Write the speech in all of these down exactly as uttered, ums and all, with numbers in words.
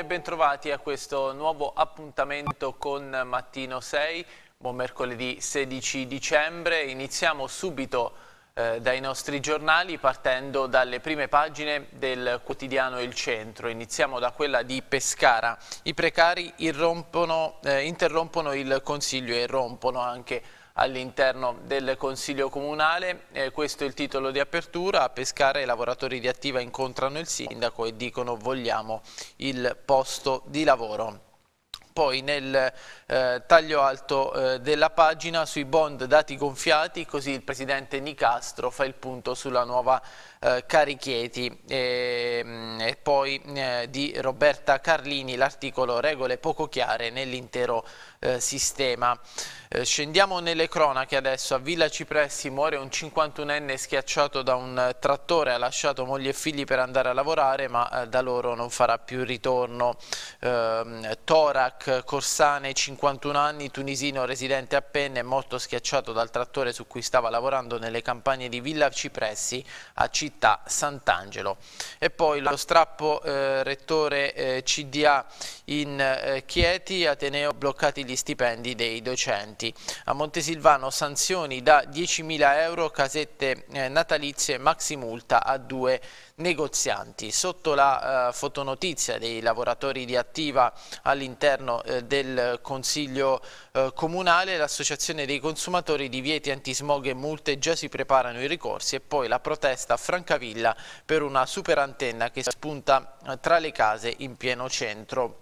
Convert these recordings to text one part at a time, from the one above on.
e bentrovati a questo nuovo appuntamento con Mattino sei. Buon mercoledì sedici dicembre. Iniziamo subito eh, dai nostri giornali partendo dalle prime pagine del quotidiano Il Centro. Iniziamo da quella di Pescara. I precari irrompono, eh, interrompono il Consiglio e irrompono anche all'interno del Consiglio Comunale. Eh, questo è il titolo di apertura. A Pescara i lavoratori di Attiva incontrano il sindaco e dicono vogliamo il posto di lavoro. Poi nel eh, taglio alto eh, della pagina sui bond dati gonfiati, così il presidente Nicastro fa il punto sulla nuova eh, Carichieti e, e poi eh, di Roberta Carlini l'articolo regole poco chiare nell'intero eh, sistema. Eh, scendiamo nelle cronache adesso. A Villa Cipressi muore un cinquantunenne schiacciato da un trattore, ha lasciato moglie e figli per andare a lavorare ma eh, da loro non farà più ritorno. Eh, Torac Corsane, cinquantuno anni, tunisino residente a Penne, è morto schiacciato dal trattore su cui stava lavorando nelle campagne di Villa Cipressi a Città Sant'Angelo. E poi lo strappo eh, rettore eh, C D A in eh, Chieti, Ateneo bloccati gli stipendi dei docenti. A Montesilvano sanzioni da diecimila euro, casette eh, natalizie, maxi multa a due negozianti. Sotto la eh, fotonotizia dei lavoratori di Attiva all'interno eh, del Consiglio eh, Comunale, l'Associazione dei Consumatori divieti antismog e multe, già si preparano i ricorsi, e poi la protesta a Francavilla per una superantenna che spunta eh, tra le case in pieno centro.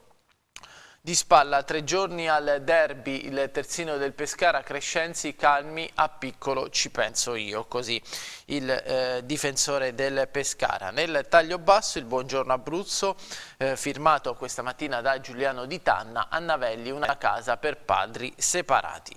Di spalla, tre giorni al derby, il terzino del Pescara, Crescenzi, calmi, a piccolo ci penso io, così il eh, difensore del Pescara. Nel taglio basso il buongiorno Abruzzo, eh, firmato questa mattina da Giuliano Di Tanna, a Navelli una casa per padri separati.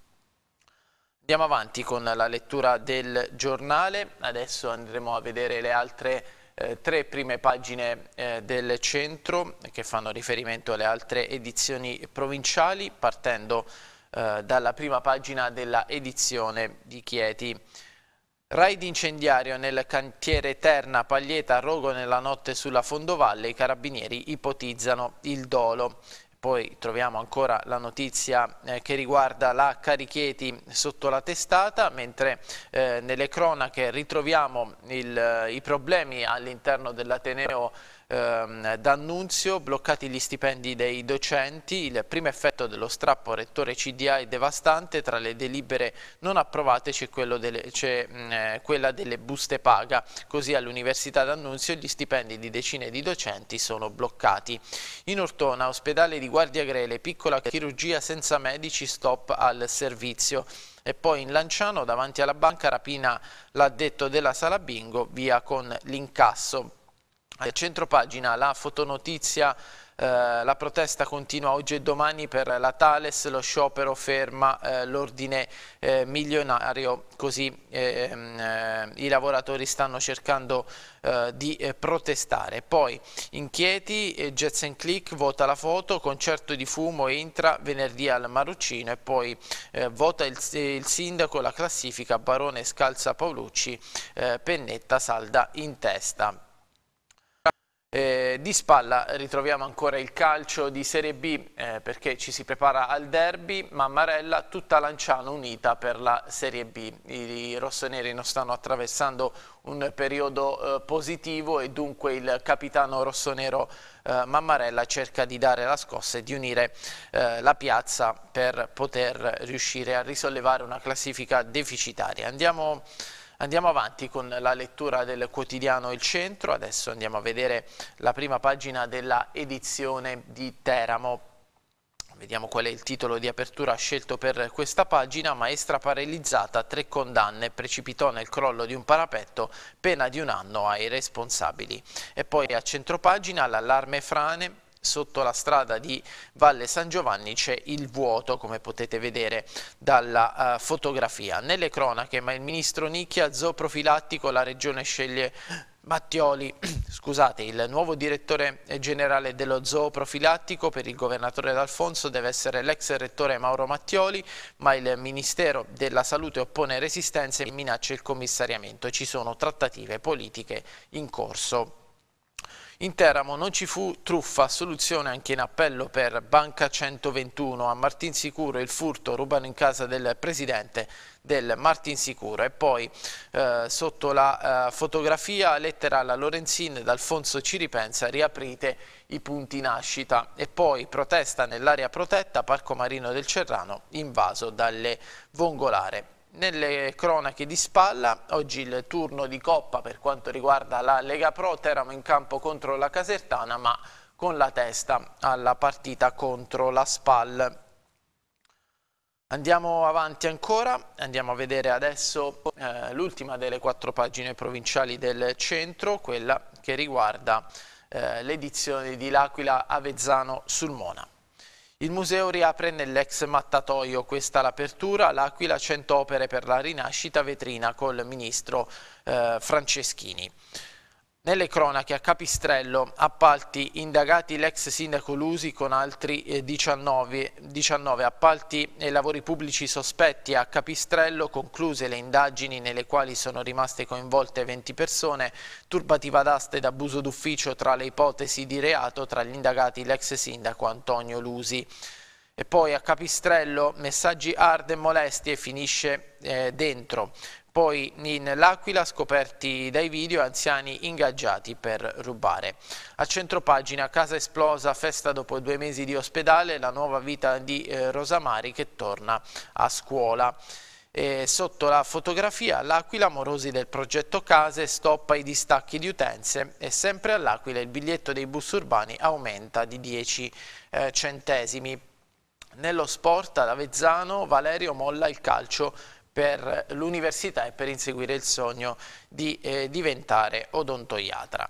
Andiamo avanti con la lettura del giornale, adesso andremo a vedere le altre Eh, tre prime pagine eh, del Centro che fanno riferimento alle altre edizioni provinciali, partendo eh, dalla prima pagina della edizione di Chieti. Raid incendiario nel cantiere Terna, Paglieta, rogo nella notte sulla Fondovalle, i carabinieri ipotizzano il dolo. Poi troviamo ancora la notizia eh, che riguarda la Carichieti sotto la testata, mentre eh, nelle cronache ritroviamo il, i problemi all'interno dell'Ateneo eh, d'Annunzio, bloccati gli stipendi dei docenti, il primo effetto dello strappo rettore C D A è devastante, tra le delibere non approvate c'è eh, quella delle buste paga, così all'Università d'Annunzio gli stipendi di decine di docenti sono bloccati. In Ortona, ospedale di Guardiagrele, piccola chirurgia senza medici, stop al servizio. E poi in Lanciano, davanti alla banca, rapina l'addetto della sala bingo, via con l'incasso. Al centropagina la fotonotizia, eh, la protesta continua oggi e domani per la Thales, lo sciopero ferma eh, l'ordine eh, milionario, così eh, eh, i lavoratori stanno cercando eh, di eh, protestare. Poi in Chieti, eh, Jets and Click, vota la foto, concerto di fumo entra venerdì al Maruccino, e poi eh, vota il, il sindaco, la classifica, Barone scalza Paolucci, eh, Pennetta salda in testa. Eh, di spalla ritroviamo ancora il calcio di Serie B eh, perché ci si prepara al derby. Mammarella, tutta Lanciano unita per la Serie B. I rossoneri non stanno attraversando un periodo eh, positivo e dunque il capitano rossonero eh, Mammarella cerca di dare la scossa e di unire eh, la piazza per poter riuscire a risollevare una classifica deficitaria. Andiamo Andiamo avanti con la lettura del quotidiano Il Centro, adesso andiamo a vedere la prima pagina della edizione di Teramo. Vediamo qual è il titolo di apertura scelto per questa pagina. Maestra paralizzata, tre condanne, precipitò nel crollo di un parapetto, pena di un anno ai responsabili. E poi a centropagina l'allarme frane. Sotto la strada di Valle San Giovanni c'è il vuoto, come potete vedere dalla uh, fotografia. Nelle cronache, ma il ministro Nicchia, zooprofilattico, la regione sceglie Mattioli, scusate, il nuovo direttore generale dello zooprofilattico per il governatore D'Alfonso deve essere l'ex rettore Mauro Mattioli, ma il Ministero della Salute oppone resistenze e minaccia il commissariamento. Ci sono trattative politiche in corso. In Teramo non ci fu truffa, soluzione anche in appello per Banca centoventuno. A Martinsicuro il furto, rubano in casa del presidente del Martinsicuro. E poi eh, sotto la eh, fotografia lettera alla Lorenzin da Alfonso ci ripensa, riaprite i punti nascita. E poi protesta nell'area protetta, Parco Marino del Cerrano invaso dalle vongolare. Nelle cronache di spalla, oggi il turno di Coppa per quanto riguarda la Lega Pro, Teramo in campo contro la Casertana ma con la testa alla partita contro la Spal. Andiamo avanti ancora, andiamo a vedere adesso eh, l'ultima delle quattro pagine provinciali del centro, quella che riguarda eh, l'edizione di L'Aquila Avezzano sul Mona. Il museo riapre nell'ex mattatoio, questa l'apertura, L'Aquila cento opere per la rinascita, vetrina col ministro eh, Franceschini. Nelle cronache a Capistrello, appalti indagati l'ex sindaco Lusi con altri eh, diciannove, diciannove appalti e lavori pubblici sospetti a Capistrello, concluse le indagini nelle quali sono rimaste coinvolte venti persone, turbativa d'asta ed abuso d'ufficio tra le ipotesi di reato, tra gli indagati l'ex sindaco Antonio Lusi. E poi a Capistrello, messaggi hard e molestie, finisce eh, dentro. Poi in L'Aquila, scoperti dai video, anziani ingaggiati per rubare. A centropagina, casa esplosa, festa dopo due mesi di ospedale, la nuova vita di eh, Rosamari che torna a scuola. E sotto la fotografia, L'Aquila, morosi del progetto case, stop ai distacchi di utenze e sempre all'Aquila il biglietto dei bus urbani aumenta di dieci eh, centesimi. Nello sport, ad Avezzano, Valerio molla il calcio per l'università e per inseguire il sogno di eh, diventare odontoiatra.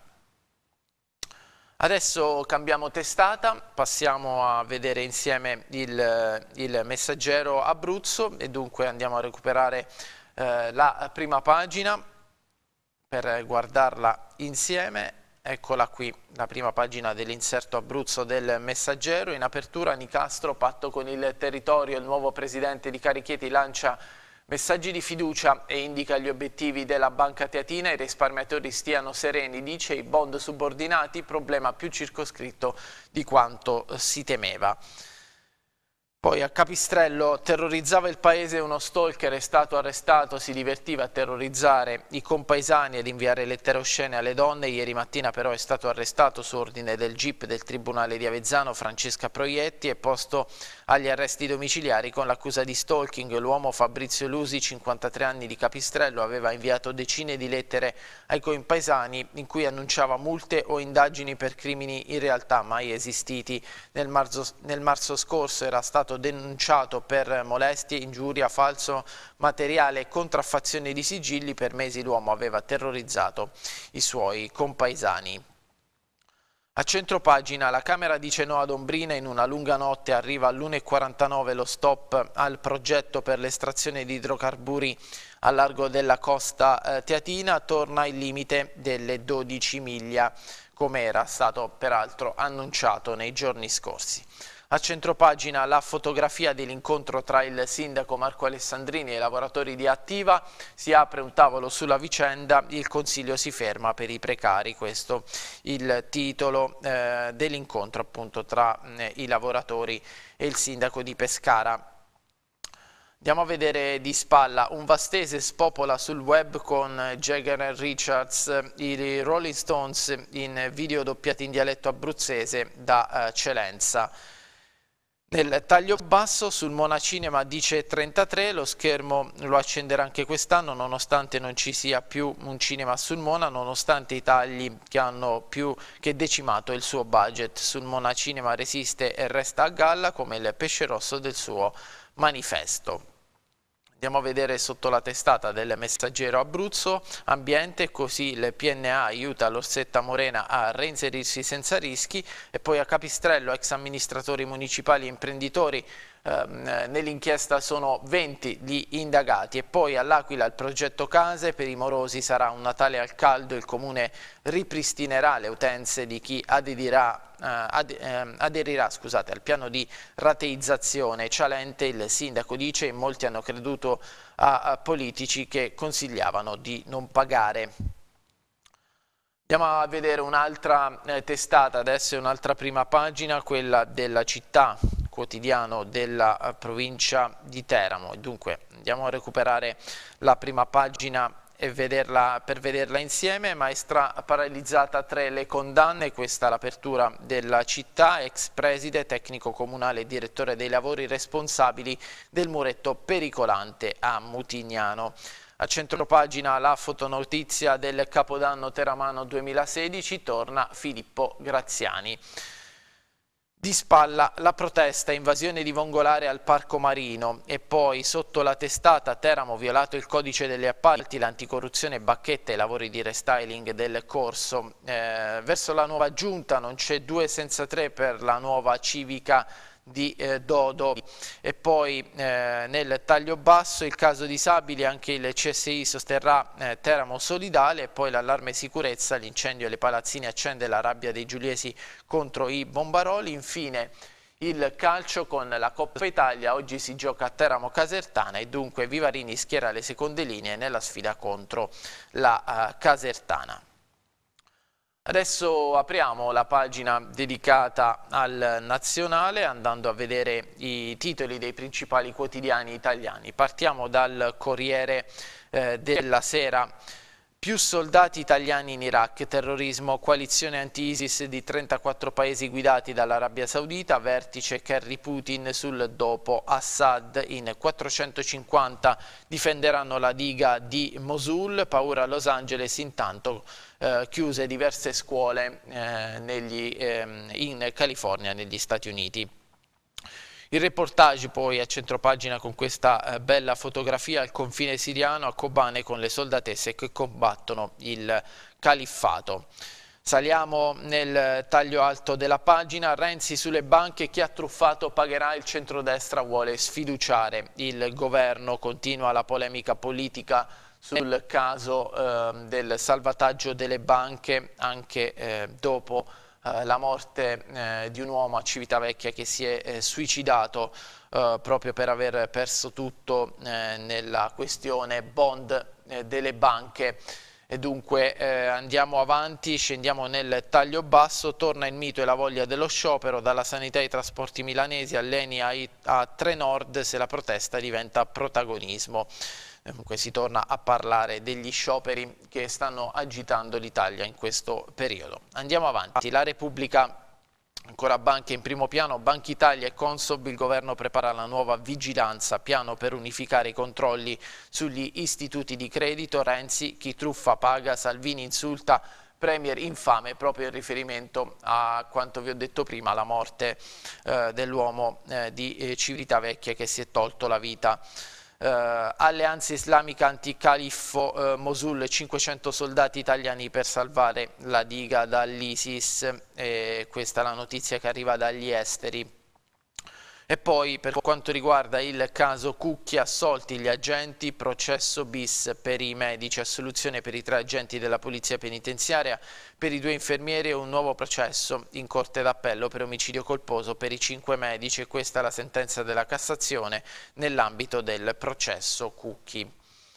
Adesso cambiamo testata, passiamo a vedere insieme il, il Messaggero Abruzzo e dunque andiamo a recuperare eh, la prima pagina per guardarla insieme. Eccola qui, la prima pagina dell'inserto Abruzzo del Messaggero. In apertura Nicastro, patto con il territorio, il nuovo presidente di Carichieti lancia messaggi di fiducia e indica gli obiettivi della Banca Teatina. I risparmiatori stiano sereni, dice, i bond subordinati, problema più circoscritto di quanto si temeva. Poi a Capistrello, terrorizzava il paese uno stalker, è stato arrestato, si divertiva a terrorizzare i compaesani ed inviare lettere oscene alle donne. Ieri mattina però è stato arrestato su ordine del G I P del Tribunale di Avezzano Francesca Proietti e posto agli arresti domiciliari con l'accusa di stalking. L'uomo Fabrizio Lusi, cinquantatré anni, di Capistrello, aveva inviato decine di lettere ai compaesani in cui annunciava multe o indagini per crimini in realtà mai esistiti. Nel marzo, nel marzo scorso era stato denunciato per molestie, ingiuria, falso materiale e contraffazione di sigilli. Per mesi l'uomo aveva terrorizzato i suoi compaesani. A centropagina, la Camera dice no ad Ombrina, in una lunga notte arriva all'una e quarantanove lo stop al progetto per l'estrazione di idrocarburi a largo della costa eh, teatina, torna il limite delle dodici miglia, come era stato peraltro annunciato nei giorni scorsi. A centropagina la fotografia dell'incontro tra il sindaco Marco Alessandrini e i lavoratori di Attiva, si apre un tavolo sulla vicenda, il consiglio si ferma per i precari, questo il titolo eh, dell'incontro appunto tra eh, i lavoratori e il sindaco di Pescara. Andiamo a vedere di spalla, un Vastese spopola sul web con Jagger e Richards, i Rolling Stones in video doppiati in dialetto abruzzese da eh, Celenza. Nel taglio basso sul Mona Cinema dice trentatré, lo schermo lo accenderà anche quest'anno nonostante non ci sia più un cinema sul Mona, nonostante i tagli che hanno più che decimato il suo budget. Sul Mona Cinema resiste e resta a galla come il pesce rosso del suo manifesto. Andiamo a vedere sotto la testata del Messaggero Abruzzo, ambiente, così il P N A aiuta l'Orsetta Morena a reinserirsi senza rischi. E poi a Capistrello, ex amministratori municipali e imprenditori, ehm, nell'inchiesta sono venti gli indagati. E poi all'Aquila il progetto case, per i morosi sarà un Natale al caldo, il comune ripristinerà le utenze di chi aderirà aderirà scusate, al piano di rateizzazione. Cialente, il sindaco dice, in molti hanno creduto a, a politici che consigliavano di non pagare. Andiamo a vedere un'altra eh, testata, adesso è un'altra prima pagina, quella della Città, quotidiano della eh, provincia di Teramo. Dunque andiamo a recuperare la prima pagina e vederla, per vederla insieme. Maestra paralizzata, tre le condanne, questa è l'apertura della Città, ex preside, tecnico comunale e direttore dei lavori responsabili del muretto pericolante a Mutignano. A centropagina la fotonotizia del Capodanno teramano duemilasedici, torna Filippo Graziani. Di spalla la protesta, invasione di Vongolare al Parco Marino, e poi sotto la testata Teramo violato il codice degli appalti, l'anticorruzione bacchetta e i lavori di restyling del corso. Eh, verso la nuova giunta non c'è due senza tre per la nuova civica di eh, Dodo. E poi eh, nel taglio basso il caso disabili, anche il C S I sosterrà eh, Teramo solidale, e poi l'allarme sicurezza, l'incendio alle palazzine accende la rabbia dei giuliesi contro i bombaroli. Infine il calcio con la Coppa Italia, oggi si gioca a Teramo Casertana e dunque Vivarini schiera le seconde linee nella sfida contro la uh, Casertana. Adesso apriamo la pagina dedicata al nazionale andando a vedere i titoli dei principali quotidiani italiani. Partiamo dal Corriere eh, della Sera. Più soldati italiani in Iraq, terrorismo, coalizione anti-ISIS di trentaquattro paesi guidati dall'Arabia Saudita, vertice Kerry Putin sul dopo Assad, in quattrocentocinquanta difenderanno la diga di Mosul, paura a Los Angeles, intanto eh, chiuse diverse scuole eh, negli, eh, in California, negli Stati Uniti. Il reportage poi a centropagina con questa eh, bella fotografia al confine siriano, a Kobane, con le soldatesse che combattono il califfato. Saliamo nel taglio alto della pagina. Renzi sulle banche, chi ha truffato pagherà, il centrodestra vuole sfiduciare il governo, continua la polemica politica sul caso eh, del salvataggio delle banche anche eh, dopo la morte eh, di un uomo a Civitavecchia che si è eh, suicidato eh, proprio per aver perso tutto eh, nella questione bond eh, delle banche. E dunque eh, andiamo avanti, scendiamo nel taglio basso, torna il mito e la voglia dello sciopero, dalla sanità ai trasporti milanesi, all'Eni a, a Trenord, se la protesta diventa protagonismo. Comunque si torna a parlare degli scioperi che stanno agitando l'Italia in questo periodo. Andiamo avanti, la Repubblica, ancora banche in primo piano, Banca Italia e Consob, il governo prepara la nuova vigilanza, piano per unificare i controlli sugli istituti di credito, Renzi, chi truffa paga, Salvini insulta, Premier infame, proprio in riferimento a quanto vi ho detto prima, la morte eh, dell'uomo eh, di eh, Civitavecchia che si è tolto la vita. Uh, alleanza islamica anticaliffo, uh, Mosul, cinquecento soldati italiani per salvare la diga dall'ISIS, e questa è la notizia che arriva dagli esteri. E poi per quanto riguarda il caso Cucchi, assolti gli agenti, processo bis per i medici, assoluzione per i tre agenti della polizia penitenziaria, per i due infermieri e un nuovo processo in corte d'appello per omicidio colposo per i cinque medici, e questa è la sentenza della Cassazione nell'ambito del processo Cucchi.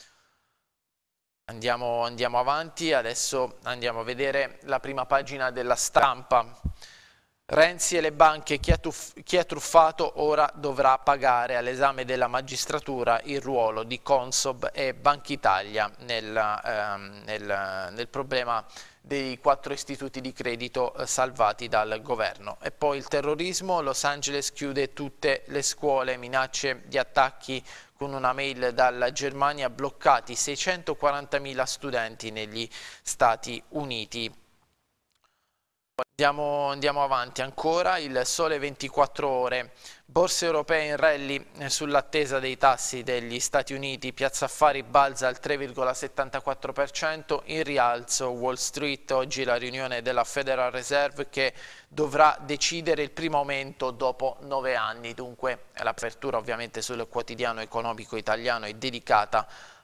Andiamo, andiamo avanti, adesso andiamo a vedere la prima pagina della Stampa. Renzi e le banche, chi ha, chi ha truffato ora dovrà pagare, all'esame della magistratura il ruolo di Consob e Banca Italia nel, ehm, nel, nel problema dei quattro istituti di credito eh, salvati dal governo. E poi il terrorismo, Los Angeles chiude tutte le scuole, minacce di attacchi con una mail dalla Germania, bloccati seicentoquarantamila studenti negli Stati Uniti. Andiamo, andiamo avanti ancora, il Sole ventiquattro ore, borse europee in rally sull'attesa dei tassi degli Stati Uniti, Piazza Affari balza al tre virgola settantaquattro per cento, in rialzo Wall Street, oggi la riunione della Federal Reserve che dovrà decidere il primo aumento dopo nove anni, dunque l'apertura ovviamente sul quotidiano economico italiano è dedicata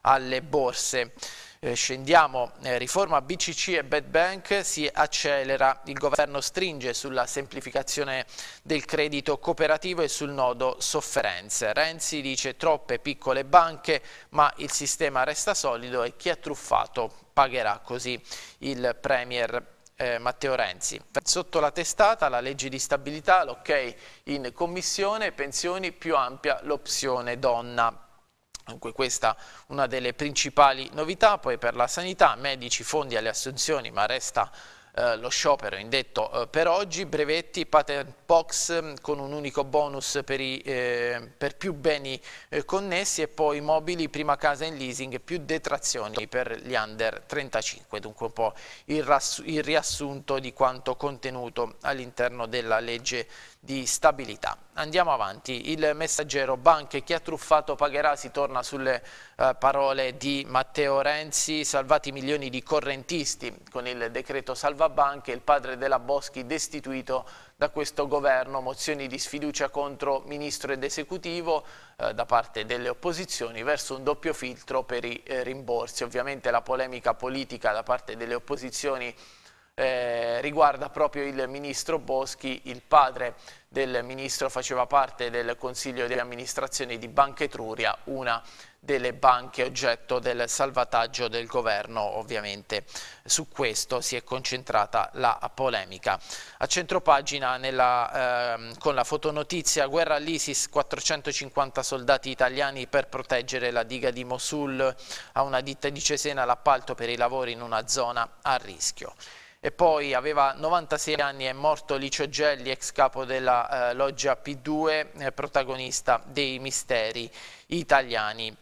alle borse. Eh, scendiamo, eh, riforma B C C e Bad Bank, si accelera, il governo stringe sulla semplificazione del credito cooperativo e sul nodo sofferenze. Renzi dice troppe piccole banche ma il sistema resta solido e chi ha truffato pagherà, così il premier eh, Matteo Renzi. Sotto la testata la legge di stabilità, l'ok in commissione, pensioni più ampia l'opzione donna. Dunque questa una delle principali novità. Poi per la sanità, medici, fondi alle assunzioni, ma resta eh, lo sciopero indetto eh, per oggi, brevetti, patent box con un unico bonus per, i, eh, per più beni eh, connessi e poi mobili, prima casa in leasing, più detrazioni per gli under trentacinque. Dunque un po' il, il riassunto di quanto contenuto all'interno della legge di stabilità. Andiamo avanti, il Messaggero, banche, chi ha truffato pagherà, si torna sulle eh, parole di Matteo Renzi, salvati milioni di correntisti con il decreto salvabanche, il padre della Boschi destituito da questo governo, mozioni di sfiducia contro ministro ed esecutivo eh, da parte delle opposizioni verso un doppio filtro per i eh, rimborsi. Ovviamente la polemica politica da parte delle opposizioni Eh, riguarda proprio il ministro Boschi. Il padre del ministro faceva parte del consiglio di amministrazione di Banca Etruria, una delle banche oggetto del salvataggio del governo. Ovviamente su questo si è concentrata la polemica. A centropagina nella, eh, con la fotonotizia, guerra all'ISIS, quattrocentocinquanta soldati italiani per proteggere la diga di Mosul, a una ditta di Cesena l'appalto per i lavori in una zona a rischio. E poi aveva novantasei anni, è morto Licio Gelli, ex capo della eh, loggia P due, eh, protagonista dei misteri italiani.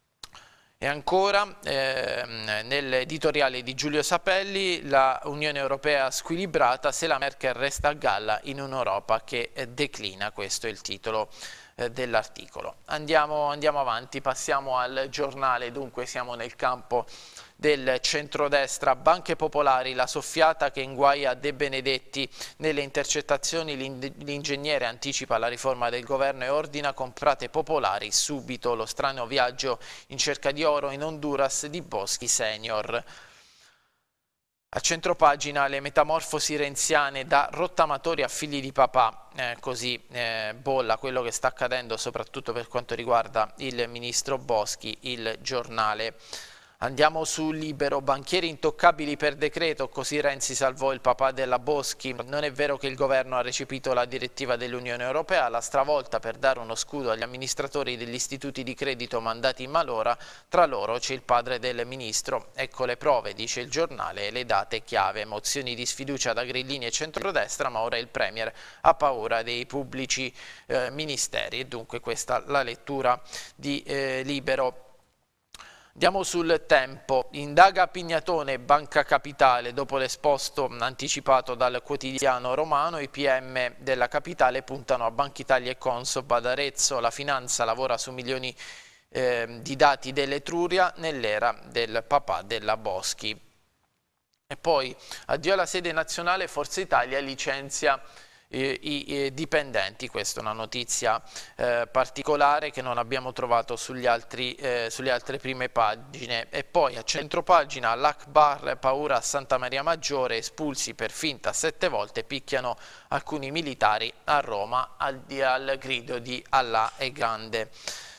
E ancora, eh, nell'editoriale di Giulio Sapelli, la Unione Europea squilibrata, se la Merkel resta a galla in un'Europa che eh, declina, questo è il titolo eh, dell'articolo. Andiamo, andiamo avanti, passiamo al giornale, dunque siamo nel campo del centrodestra. Banche popolari, la soffiata che inguaia De Benedetti nelle intercettazioni, l'ingegnere anticipa la riforma del governo e ordina comprate popolari subito, lo strano viaggio in cerca di oro in Honduras di Boschi senior. A centropagina le metamorfosi renziane da rottamatori a figli di papà, eh, così eh, bolla quello che sta accadendo soprattutto per quanto riguarda il ministro Boschi, il giornale. Andiamo su Libero, banchieri intoccabili per decreto, così Renzi salvò il papà della Boschi. Non è vero che il governo ha recepito la direttiva dell'Unione Europea, l'ha stravolta per dare uno scudo agli amministratori degli istituti di credito mandati in malora, tra loro c'è il padre del ministro. Ecco le prove, dice il giornale, e le date chiave. Mozioni di sfiducia da Grillini e centrodestra, ma ora il Premier ha paura dei pubblici eh, ministeri. E dunque questa la lettura di eh, Libero. Andiamo sul Tempo, indaga Pignatone, Banca Capitale, dopo l'esposto anticipato dal quotidiano romano, i P M della Capitale puntano a Banca Italia e Consob ad Arezzo, la finanza lavora su milioni eh, di dati dell'Etruria nell'era del papà della Boschi. E poi addio alla sede nazionale, Forza Italia licenzia I, i dipendenti. Questa è una notizia eh, particolare che non abbiamo trovato sugli altri, eh, sulle altre prime pagine. E poi a centropagina l'Akbar, paura a Santa Maria Maggiore, espulsi per finta sette volte, picchiano alcuni militari a Roma al, al grido di Allah è grande.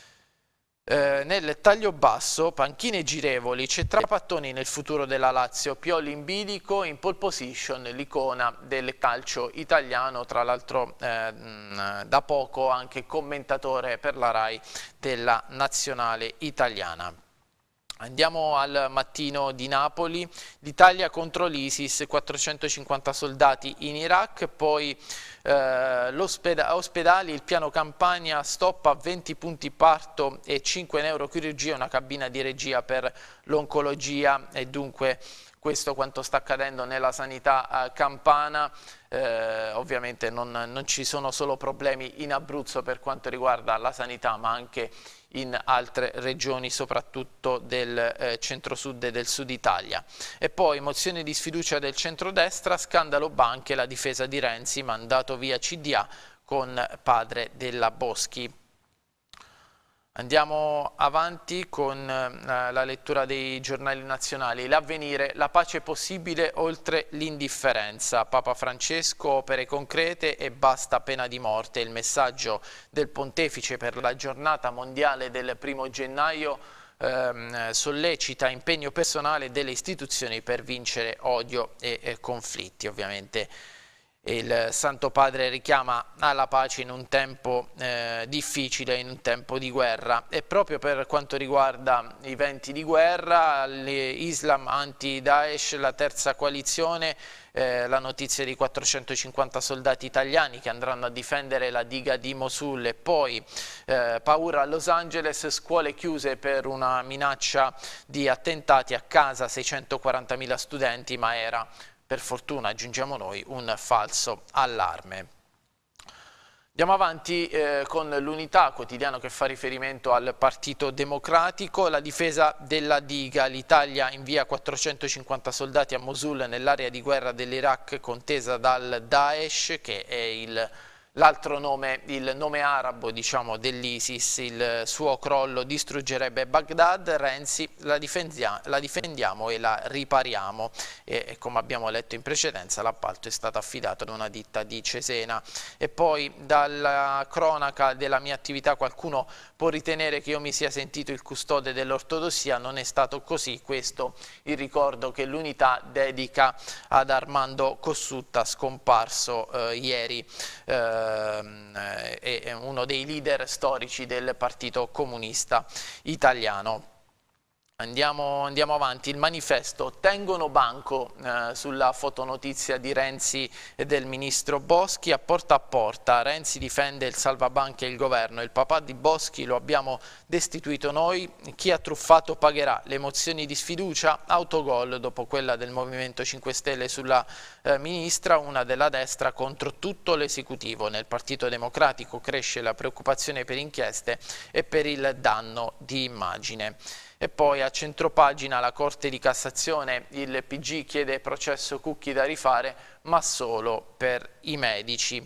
Eh, nel taglio basso, panchine girevoli, c'è Trapattoni nel futuro della Lazio, Pioli in bilico, in pole position l'icona del calcio italiano, tra l'altro eh, da poco anche commentatore per la RAI della nazionale italiana. Andiamo al Mattino di Napoli, l'Italia contro l'ISIS, quattrocentocinquanta soldati in Iraq, poi eh, ospedali, il piano Campania stoppa venti punti parto e cinque neurochirurgia, una cabina di regia per l'oncologia e dunque questo quanto sta accadendo nella sanità eh, campana. Eh, ovviamente non, non ci sono solo problemi in Abruzzo per quanto riguarda la sanità, ma anche in altre regioni, soprattutto del eh, centro-sud e del sud Italia. E poi mozione di sfiducia del centrodestra, scandalo banche, la difesa di Renzi, mandato via C D A con padre della Boschi. Andiamo avanti con eh, la lettura dei giornali nazionali. L'Avvenire, la pace possibile oltre l'indifferenza. Papa Francesco, opere concrete e basta pena di morte. Il messaggio del Pontefice per la giornata mondiale del primo gennaio ehm, sollecita impegno personale delle istituzioni per vincere odio e, e conflitti, ovviamente. Il Santo Padre richiama alla pace in un tempo eh, difficile, in un tempo di guerra, e proprio per quanto riguarda i venti di guerra, l'Islam anti-Daesh, la terza coalizione, eh, la notizia di quattrocentocinquanta soldati italiani che andranno a difendere la diga di Mosul, e poi eh, paura a Los Angeles, scuole chiuse per una minaccia di attentati a casa, seicentoquarantamila studenti, ma era, per fortuna, aggiungiamo noi, un falso allarme. Andiamo avanti eh, con l'Unità, quotidiano che fa riferimento al Partito Democratico. La difesa della diga, l'Italia invia quattrocentocinquanta soldati a Mosul nell'area di guerra dell'Iraq contesa dal Daesh, che è il l'altro nome, il nome arabo, diciamo, dell'ISIS. Il suo crollo distruggerebbe Baghdad. Renzi, la difendiamo, la difendiamo e la ripariamo. E, e come abbiamo letto in precedenza, l'appalto è stato affidato ad una ditta di Cesena. E poi dalla cronaca della mia attività qualcuno può ritenere che io mi sia sentito il custode dell'ortodossia. Non è stato così. Questo il ricordo che l'Unità dedica ad Armando Cossutta, scomparso eh, ieri. Eh, è uno dei leader storici del Partito Comunista Italiano. Andiamo, andiamo avanti. Il Manifesto, tengono banco eh, sulla fotonotizia di Renzi e del ministro Boschi. A porta a porta Renzi difende il salvabanche e il governo. Il papà di Boschi lo abbiamo destituito noi, chi ha truffato pagherà. Le mozioni di sfiducia, autogol dopo quella del Movimento cinque Stelle sulla eh, ministra, una della destra contro tutto l'esecutivo. Nel Partito Democratico cresce la preoccupazione per inchieste e per il danno di immagine. E poi a centropagina la Corte di Cassazione, il P G chiede processo Cucchi da rifare, ma solo per i medici.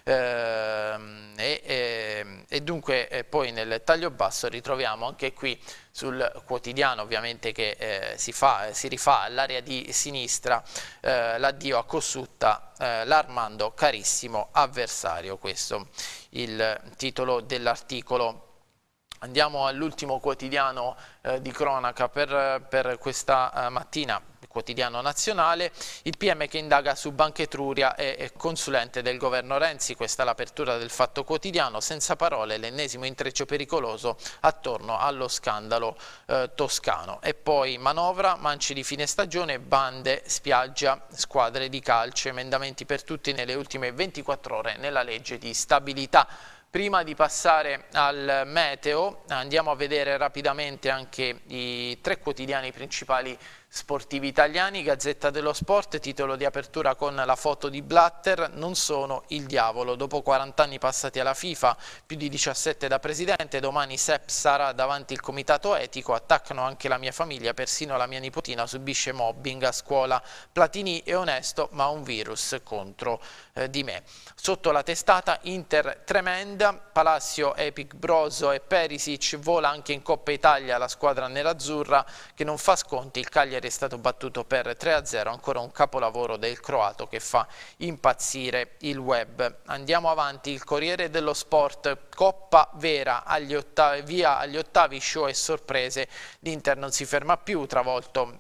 Ehm, e, e, e dunque eh, poi nel taglio basso ritroviamo anche qui sul quotidiano, ovviamente, che eh, si, fa, si rifà all'area di sinistra, eh, l'addio a Cossutta, eh, l'Armando carissimo avversario. Questo il titolo dell'articolo. Andiamo all'ultimo quotidiano eh, di cronaca per, per questa eh, mattina, il quotidiano nazionale. Il P M che indaga su Banca Etruria e, e consulente del governo Renzi. Questa è l'apertura del Fatto Quotidiano. Senza parole, l'ennesimo intreccio pericoloso attorno allo scandalo eh, toscano. E poi manovra, mance di fine stagione, bande, spiaggia, squadre di calcio, emendamenti per tutti nelle ultime ventiquattro ore nella legge di stabilità. Prima di passare al meteo andiamo a vedere rapidamente anche i tre quotidiani principali sportivi italiani. Gazzetta dello Sport, titolo di apertura con la foto di Blatter, non sono il diavolo. Dopo quaranta anni passati alla FIFA, più di diciassette da presidente, domani Sepp sarà davanti il comitato etico, attaccano anche la mia famiglia, persino la mia nipotina subisce mobbing a scuola. Platini è onesto ma un virus contro eh, di me. Sotto la testata Inter tremenda, Palacio, Epic, Brozo e Perisic, vola anche in Coppa Italia la squadra nerazzurra che non fa sconti. Il Cagliari è stato battuto per tre a zero, ancora un capolavoro del croato che fa impazzire il web. Andiamo avanti, il Corriere dello Sport, Coppa vera, agli ottavi, via agli ottavi, show e sorprese, l'Inter non si ferma più, travolto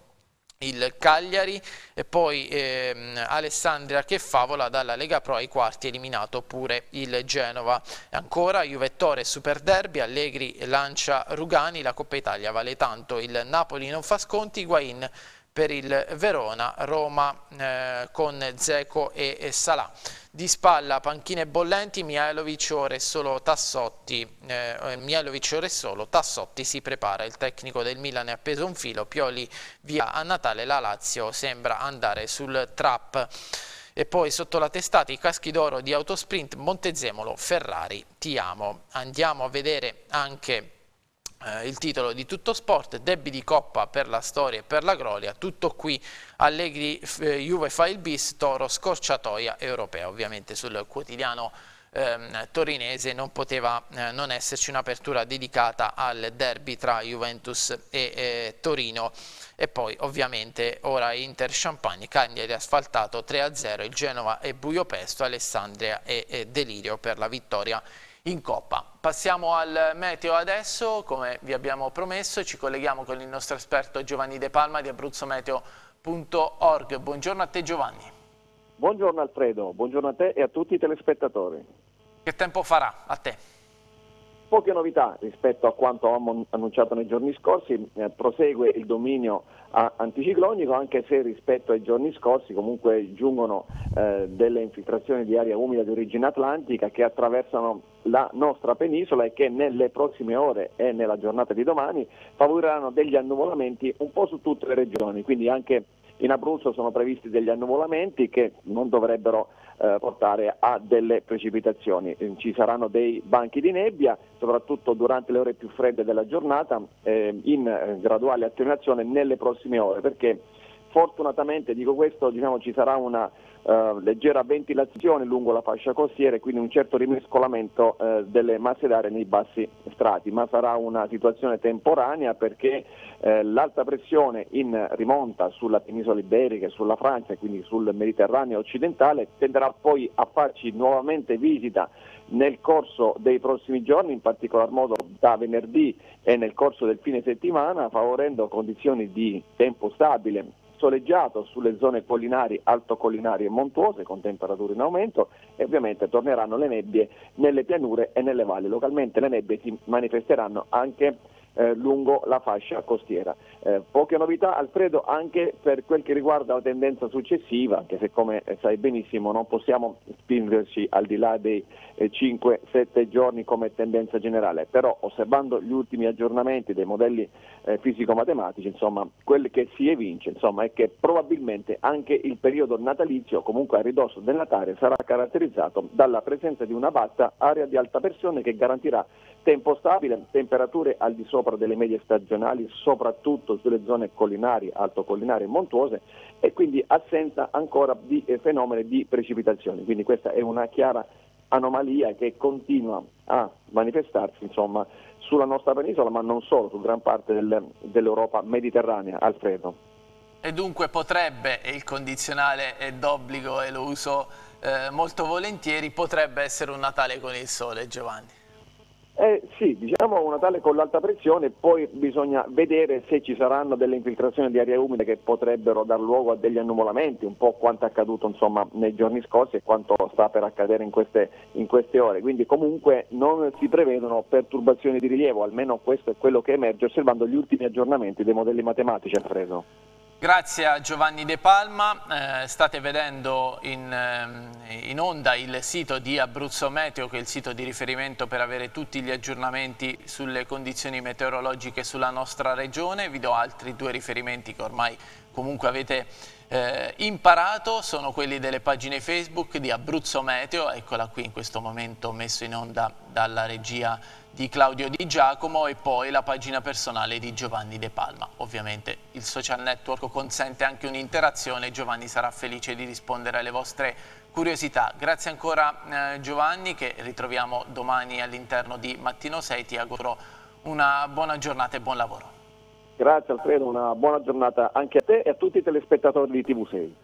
il Cagliari, e poi ehm, Alessandria che favola dalla Lega Pro ai quarti, eliminato pure il Genova. Ancora Juve Torre, super derby, Allegri lancia Rugani, la Coppa Italia vale tanto, il Napoli non fa sconti, Higuain per il Verona, Roma eh, con Dzeko e, e Salà. Di spalla panchine bollenti, Mihajlovic ora è solo Tassotti, eh, Mihajlovic ora è solo, Tassotti si prepara, il tecnico del Milan è appeso un filo, Pioli via a Natale, la Lazio sembra andare sul trap. E poi sotto la testata i caschi d'oro di Autosprint, Montezemolo, Ferrari, ti amo. Andiamo a vedere anche Eh, il titolo di Tutto Sport, debbi di Coppa per la storia e per la gloria, tutto qui, Allegri, eh, Juve fa il bis, Toro scorciatoia europea, ovviamente sul quotidiano ehm, torinese non poteva eh, non esserci un'apertura dedicata al derby tra Juventus e eh, Torino. E poi ovviamente ora Inter Champagne, Cagliari asfaltato tre a zero, il Genova e Buio Pesto, Alessandria e, e Delirio per la vittoria in Coppa. Passiamo al meteo adesso, come vi abbiamo promesso, ci colleghiamo con il nostro esperto Giovanni De Palma di Abruzzo Meteo punto org. Buongiorno a te Giovanni. Buongiorno Alfredo, buongiorno a te e a tutti i telespettatori. Che tempo farà a te? Poche novità rispetto a quanto avevamo annunciato nei giorni scorsi, eh, prosegue il dominio anticiclonico, anche se rispetto ai giorni scorsi comunque giungono eh, delle infiltrazioni di aria umida di origine atlantica che attraversano la nostra penisola e che nelle prossime ore e nella giornata di domani favoriranno degli annuvolamenti un po' su tutte le regioni, quindi anche in Abruzzo sono previsti degli annuvolamenti che non dovrebbero eh, portare a delle precipitazioni. Ci saranno dei banchi di nebbia, soprattutto durante le ore più fredde della giornata, eh, in eh, graduale attenuazione nelle prossime ore, perché fortunatamente, dico questo, diciamo, ci sarà una uh, leggera ventilazione lungo la fascia costiera e quindi un certo rimescolamento uh, delle masse d'aria nei bassi strati, ma sarà una situazione temporanea perché uh, l'alta pressione in rimonta sulla penisola iberica e sulla Francia e quindi sul Mediterraneo occidentale tenderà poi a farci nuovamente visita nel corso dei prossimi giorni, in particolar modo da venerdì e nel corso del fine settimana, favorendo condizioni di tempo stabile, soleggiato sulle zone collinari, altocollinari e montuose con temperature in aumento, e ovviamente torneranno le nebbie nelle pianure e nelle valli. Localmente le nebbie si manifesteranno anche eh, lungo la fascia costiera. Eh, poche novità Alfredo anche per quel che riguarda la tendenza successiva, anche se come sai benissimo non possiamo spingerci al di là dei eh, cinque sette giorni come tendenza generale, però osservando gli ultimi aggiornamenti dei modelli eh, fisico-matematici, insomma, quel che si evince insomma, è che probabilmente anche il periodo natalizio, comunque a ridosso del Natale, sarà caratterizzato dalla presenza di una vasta area di alta pressione che garantirà tempo stabile, temperature al di sopra delle medie stagionali, soprattutto sulle zone collinari, altocollinari e montuose, e quindi assenza ancora di eh, fenomeni di precipitazioni. Quindi questa è una chiara anomalia che continua a manifestarsi insomma, sulla nostra penisola, ma non solo, su gran parte del, dell'Europa mediterranea. Alfredo. E dunque potrebbe, e il condizionale è d'obbligo e lo uso eh, molto volentieri, potrebbe essere un Natale con il sole, Giovanni. Eh, sì, diciamo un Natale con l'alta pressione, poi bisogna vedere se ci saranno delle infiltrazioni di aria umida che potrebbero dar luogo a degli annuvolamenti, un po' quanto è accaduto insomma, nei giorni scorsi e quanto sta per accadere in queste, in queste ore. Quindi comunque non si prevedono perturbazioni di rilievo, almeno questo è quello che emerge osservando gli ultimi aggiornamenti dei modelli matematici, Alfredo. Grazie a Giovanni De Palma, eh, state vedendo in, eh, in onda il sito di Abruzzo Meteo, che è il sito di riferimento per avere tutti gli aggiornamenti sulle condizioni meteorologiche sulla nostra regione. Vi do altri due riferimenti che ormai comunque avete eh, imparato, sono quelli delle pagine Facebook di Abruzzo Meteo, eccola qui in questo momento messo in onda dalla regia di Claudio Di Giacomo, e poi la pagina personale di Giovanni De Palma. Ovviamente il social network consente anche un'interazione, Giovanni sarà felice di rispondere alle vostre curiosità. Grazie ancora eh, Giovanni, che ritroviamo domani all'interno di Mattino sei, ti auguro una buona giornata e buon lavoro. Grazie Alfredo, una buona giornata anche a te e a tutti i telespettatori di T V sei.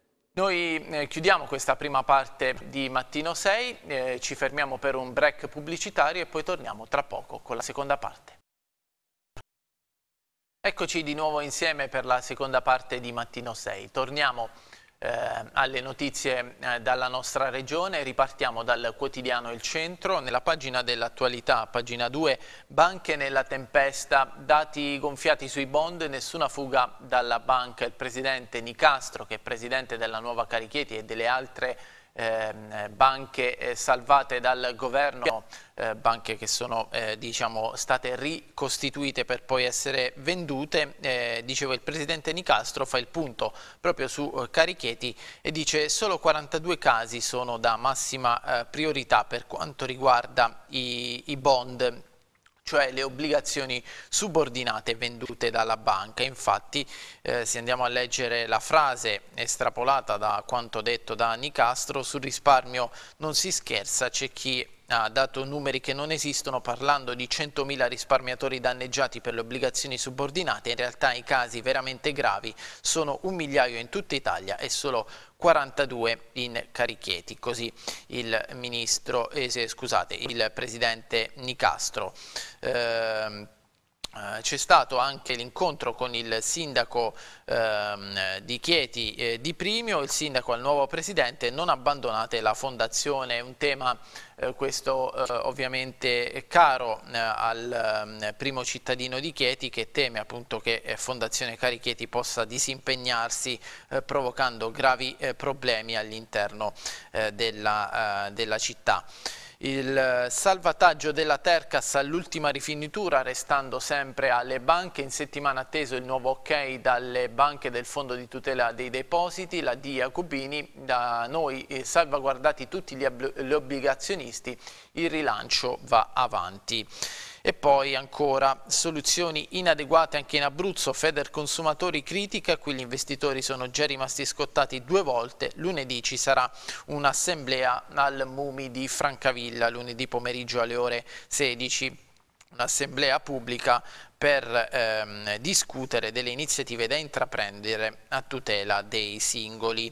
Noi eh, chiudiamo questa prima parte di Mattino sei, eh, ci fermiamo per un break pubblicitario e poi torniamo tra poco con la seconda parte. Eccoci di nuovo insieme per la seconda parte di Mattino sei. Torniamo eh, alle notizie eh, dalla nostra regione, ripartiamo dal quotidiano Il Centro. Nella pagina dell'attualità, pagina due, banche nella tempesta, dati gonfiati sui bond, nessuna fuga dalla banca. Il presidente Nicastro, che è presidente della Nuova Carichieti e delle altre Eh, banche eh, salvate dal governo, eh, banche che sono eh, diciamo, state ricostituite per poi essere vendute. Eh, dicevo, il presidente Nicastro fa il punto proprio su eh, Carichieti e dice solo quarantadue casi sono da massima eh, priorità per quanto riguarda i, i bond. cioè le obbligazioni subordinate vendute dalla banca. Infatti, eh, se andiamo a leggere la frase estrapolata da quanto detto da Nicastro, sul risparmio non si scherza, c'è chi ha dato numeri che non esistono parlando di centomila risparmiatori danneggiati per le obbligazioni subordinate. In realtà i casi veramente gravi sono un migliaio in tutta Italia e solo quarantadue in Carichieti, così il ministro, eh, scusate, il presidente Nicastro. Eh, C'è stato anche l'incontro con il sindaco ehm, di Chieti eh, di Primio. Il sindaco al nuovo presidente: non abbandonate la fondazione, un tema eh, questo eh, ovviamente caro eh, al eh, primo cittadino di Chieti, che teme appunto che eh, Fondazione Carichieti possa disimpegnarsi eh, provocando gravi eh, problemi all'interno eh, della, eh, della città. Il salvataggio della Tercas all'ultima rifinitura, restando sempre alle banche. In settimana atteso il nuovo ok dalle banche del Fondo di tutela dei depositi, la D Jacobini. Da noi eh, salvaguardati tutti gli, gli obbligazionisti, il rilancio va avanti. E poi ancora soluzioni inadeguate anche in Abruzzo. Federconsumatori critica, qui gli investitori sono già rimasti scottati due volte. Lunedì ci sarà un'assemblea al Mumi di Francavilla, lunedì pomeriggio alle ore sedici. Un'assemblea pubblica per ehm, discutere delle iniziative da intraprendere a tutela dei singoli.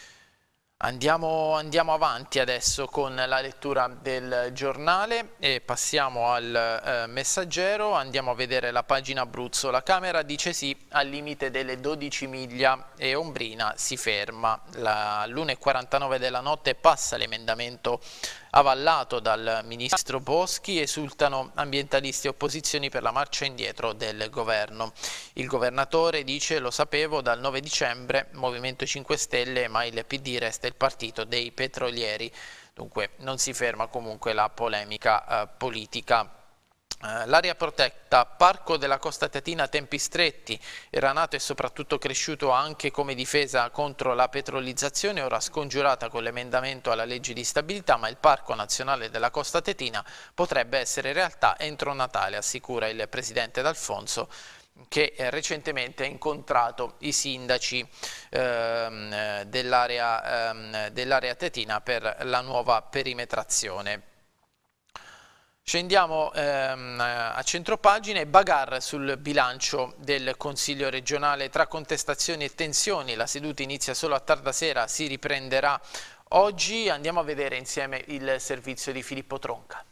Andiamo, andiamo avanti adesso con la lettura del giornale e passiamo al eh, Messaggero. Andiamo a vedere la pagina Abruzzo. La Camera dice sì al limite delle dodici miglia e Ombrina si ferma. All'una e quarantanove della notte passa l'emendamento avallato dal ministro Boschi. Esultano ambientalisti e opposizioni per la marcia indietro del governo. Il governatore dice: lo sapevo dal nove dicembre, Movimento cinque Stelle, ma il P D resta il partito dei petrolieri. Dunque non si ferma comunque la polemica eh, politica. L'area protetta, Parco della Costa Teatina, tempi stretti, era nato e soprattutto cresciuto anche come difesa contro la petrolizzazione, ora scongiurata con l'emendamento alla legge di stabilità, ma il Parco Nazionale della Costa Teatina potrebbe essere realtà entro Natale, assicura il presidente D'Alfonso, che recentemente ha incontrato i sindaci ehm, dell'area ehm, dell'area teatina per la nuova perimetrazione. Scendiamo ehm, a centropagina. Bagarre sul bilancio del Consiglio regionale tra contestazioni e tensioni. La seduta inizia solo a tarda sera, si riprenderà oggi. Andiamo a vedere insieme il servizio di Filippo Tronca.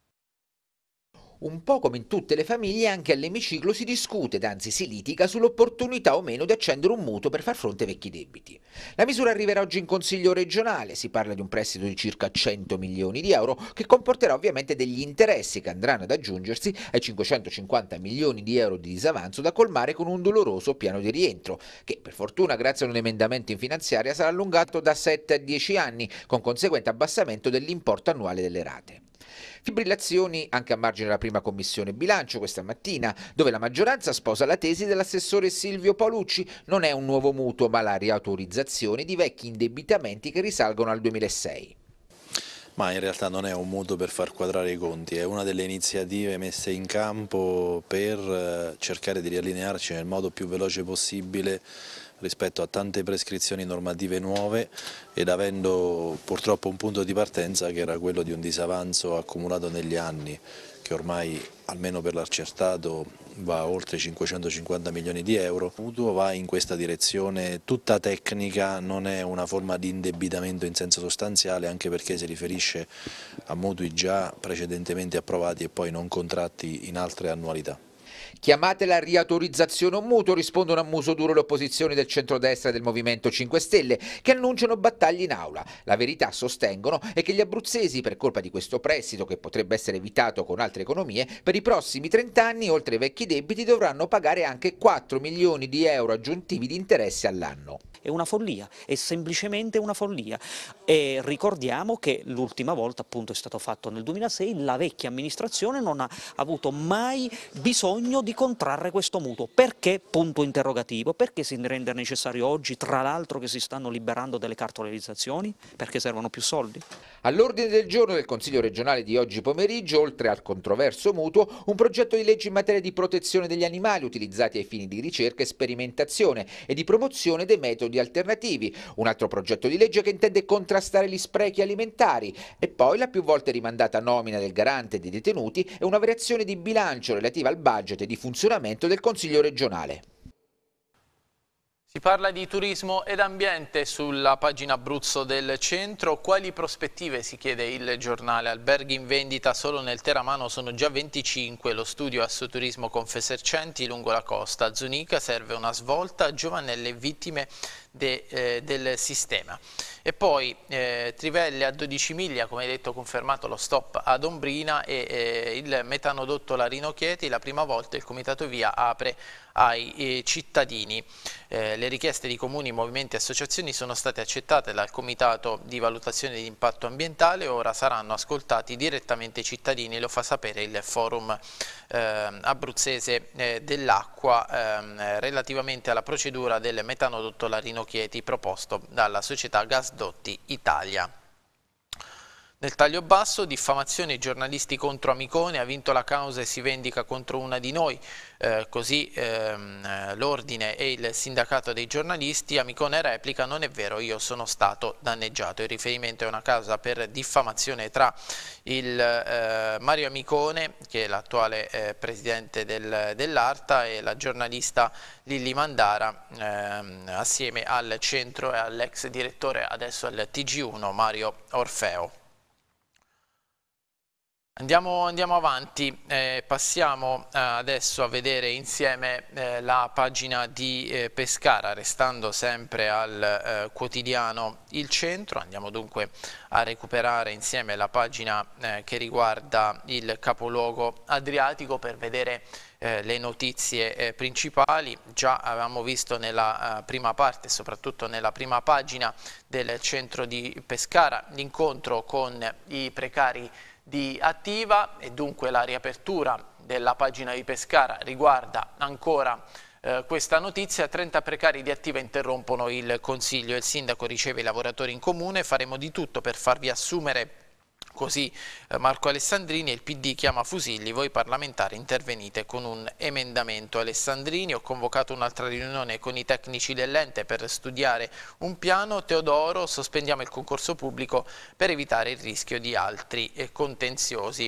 Un po' come in tutte le famiglie, anche all'emiciclo si discute, anzi si litiga sull'opportunità o meno di accendere un mutuo per far fronte ai vecchi debiti. La misura arriverà oggi in Consiglio regionale, si parla di un prestito di circa cento milioni di euro che comporterà ovviamente degli interessi che andranno ad aggiungersi ai cinquecentocinquanta milioni di euro di disavanzo da colmare con un doloroso piano di rientro, che per fortuna grazie ad un emendamento in finanziaria sarà allungato da sette a dieci anni, con conseguente abbassamento dell'importo annuale delle rate. Fibrillazioni anche a margine della prima commissione bilancio questa mattina, dove la maggioranza sposa la tesi dell'assessore Silvio Paolucci: non è un nuovo mutuo ma la riautorizzazione di vecchi indebitamenti che risalgono al duemilasei. Ma in realtà non è un mutuo per far quadrare i conti, è una delle iniziative messe in campo per cercare di riallinearci nel modo più veloce possibile rispetto a tante prescrizioni normative nuove ed avendo purtroppo un punto di partenza che era quello di un disavanzo accumulato negli anni che ormai almeno per l'accertato va oltre cinquecentocinquanta milioni di euro. Il mutuo va in questa direzione tutta tecnica, non è una forma di indebitamento in senso sostanziale, anche perché si riferisce a mutui già precedentemente approvati e poi non contratti in altre annualità. Chiamatela riautorizzazione o mutuo, rispondono a muso duro le opposizioni del centrodestra e del Movimento cinque Stelle, che annunciano battaglie in aula. La verità, sostengono, è che gli abruzzesi, per colpa di questo prestito che potrebbe essere evitato con altre economie, per i prossimi trenta anni, oltre ai vecchi debiti, dovranno pagare anche quattro milioni di euro aggiuntivi di interessi all'anno. È una follia, è semplicemente una follia. E ricordiamo che l'ultima volta appunto è stato fatto nel duemilasei, la vecchia amministrazione non ha avuto mai bisogno di contrarre questo mutuo. Perché? Punto interrogativo. Perché si rende necessario oggi, tra l'altro che si stanno liberando delle cartolarizzazioni? Perché servono più soldi? All'ordine del giorno del Consiglio regionale di oggi pomeriggio, oltre al controverso mutuo, un progetto di legge in materia di protezione degli animali utilizzati ai fini di ricerca e sperimentazione e di promozione dei metodi alternativi, un altro progetto di legge che intende contrastare gli sprechi alimentari e poi la più volte rimandata nomina del garante dei detenuti e una variazione di bilancio relativa al budget e di funzionamento del Consiglio regionale. Si parla di turismo ed ambiente sulla pagina Abruzzo del Centro. Quali prospettive, si chiede il giornale? Alberghi in vendita solo nel Teramano sono già venticinque, lo studio Assoturismo Confesercenti lungo la costa. A Zunica serve una svolta, giovanelle vittime de, eh, del sistema. E poi eh, Trivelle a dodici miglia, come detto confermato lo stop ad Ombrina e eh, il metanodotto Larino Chieti, la prima volta il Comitato Via apre ai eh, cittadini. Eh, le richieste di comuni, movimenti e associazioni sono state accettate dal Comitato di Valutazione di Impatto Ambientale, ora saranno ascoltati direttamente i cittadini, lo fa sapere il Forum eh, Abruzzese eh, dell'Acqua eh, relativamente alla procedura del metanodotto Larino Chieti proposto dalla società Gasdotti Italia. Nel taglio basso, diffamazioni, giornalisti contro Amicone, ha vinto la causa e si vendica contro una di noi, eh, così ehm, l'ordine e il sindacato dei giornalisti. Amicone replica: non è vero, io sono stato danneggiato. Il riferimento è una causa per diffamazione tra il eh, Mario Amicone, che è l'attuale eh, presidente del, dell'Arta, e la giornalista Lilli Mandara, ehm, assieme al centro e all'ex direttore, adesso al T G uno, Mario Orfeo. Andiamo, andiamo avanti, eh, passiamo eh, adesso a vedere insieme eh, la pagina di eh, Pescara, restando sempre al eh, quotidiano Il Centro. Andiamo dunque a recuperare insieme la pagina eh, che riguarda il capoluogo adriatico per vedere eh, le notizie eh, principali. Già avevamo visto nella eh, prima parte, soprattutto nella prima pagina del Centro di Pescara, l'incontro con i precari di Attiva, e dunque la riapertura della pagina di Pescara riguarda ancora eh, questa notizia. trenta precari di Attiva interrompono il consiglio, il sindaco riceve i lavoratori in comune, faremo di tutto per farvi assumere. Così eh, Marco Alessandrini, e il P D chiama Fusilli, voi parlamentari intervenite con un emendamento. Alessandrini: ho convocato un'altra riunione con i tecnici dell'ente per studiare un piano. Teodoro: sospendiamo il concorso pubblico per evitare il rischio di altri eh, contenziosi.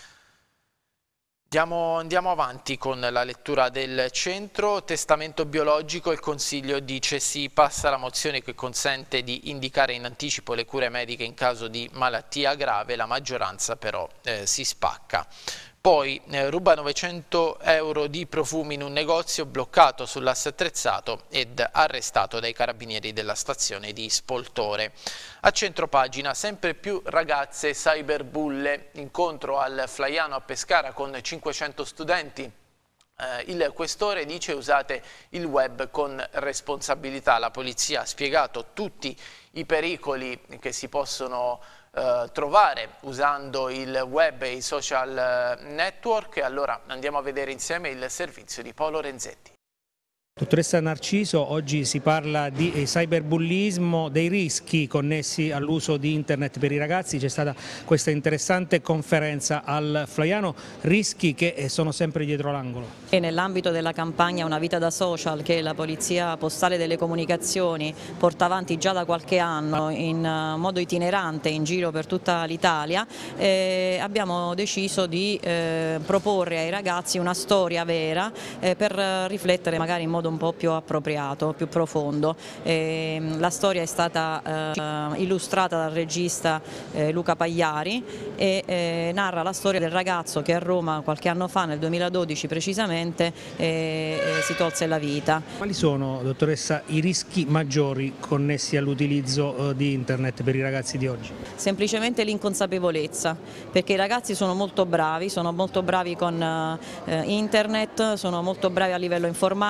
Andiamo, andiamo avanti con la lettura del Centro. Testamento biologico, il Consiglio dice sì, passa la mozione che consente di indicare in anticipo le cure mediche in caso di malattia grave, la maggioranza però eh, si spacca. Poi eh, ruba novecento euro di profumi in un negozio, bloccato sull'asse attrezzato ed arrestato dai carabinieri della stazione di Spoltore. A centropagina, sempre più ragazze cyberbulle, incontro al Flaiano a Pescara con cinquecento studenti. Eh, il questore dice: usate il web con responsabilità. La polizia ha spiegato tutti i pericoli che si possono eh, trovare usando il web e i social network. Allora andiamo a vedere insieme il servizio di Paolo Renzetti. Dottoressa Narciso, oggi si parla di cyberbullismo, dei rischi connessi all'uso di internet per i ragazzi. C'è stata questa interessante conferenza al Flaiano, rischi che sono sempre dietro l'angolo. E nell'ambito della campagna Una vita da social, che la Polizia Postale delle Comunicazioni porta avanti già da qualche anno in modo itinerante in giro per tutta l'Italia, eh, abbiamo deciso di eh, proporre ai ragazzi una storia vera eh, per riflettere magari in modo un po' più appropriato, più profondo. Eh, la storia è stata eh, illustrata dal regista eh, Luca Pagliari e eh, narra la storia del ragazzo che a Roma qualche anno fa, nel duemiladodici precisamente, eh, eh, si tolse la vita. Quali sono, dottoressa, i rischi maggiori connessi all'utilizzo eh, di internet per i ragazzi di oggi? Semplicemente l'inconsapevolezza, perché i ragazzi sono molto bravi, sono molto bravi con eh, internet, sono molto bravi a livello informatico,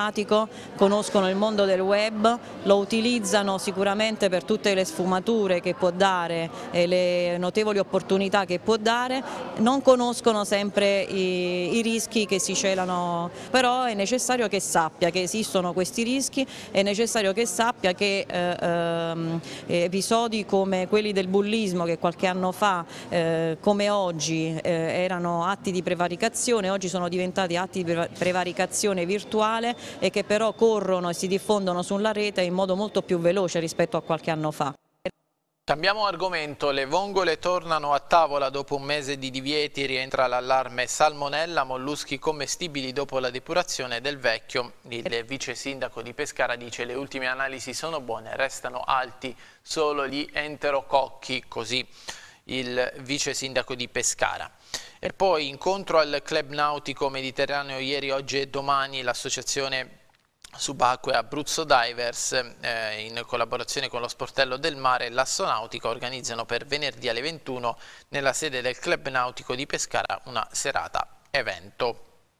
necessario, conoscono il mondo del web, lo utilizzano sicuramente per tutte le sfumature che può dare e le notevoli opportunità che può dare, non conoscono sempre i, i rischi che si celano, però è necessario che sappia che esistono questi rischi, è necessario che sappia che eh, ehm, episodi come quelli del bullismo che qualche anno fa eh, come oggi eh, erano atti di prevaricazione, oggi sono diventati atti di prevaricazione virtuale e che però corrono e si diffondono sulla rete in modo molto più veloce rispetto a qualche anno fa. Cambiamo argomento, le vongole tornano a tavola dopo un mese di divieti, rientra l'allarme salmonella, molluschi commestibili dopo la depurazione del vecchio. Il vice sindaco di Pescara dice le ultime analisi sono buone, restano alti solo gli enterococchi, così il vice sindaco di Pescara. E poi incontro al Club Nautico Mediterraneo ieri, oggi e domani, l'associazione Subacquee Abruzzo Divers eh, in collaborazione con lo Sportello del Mare e l'Assonautica organizzano per venerdì alle ventuno nella sede del Club Nautico di Pescara una serata evento.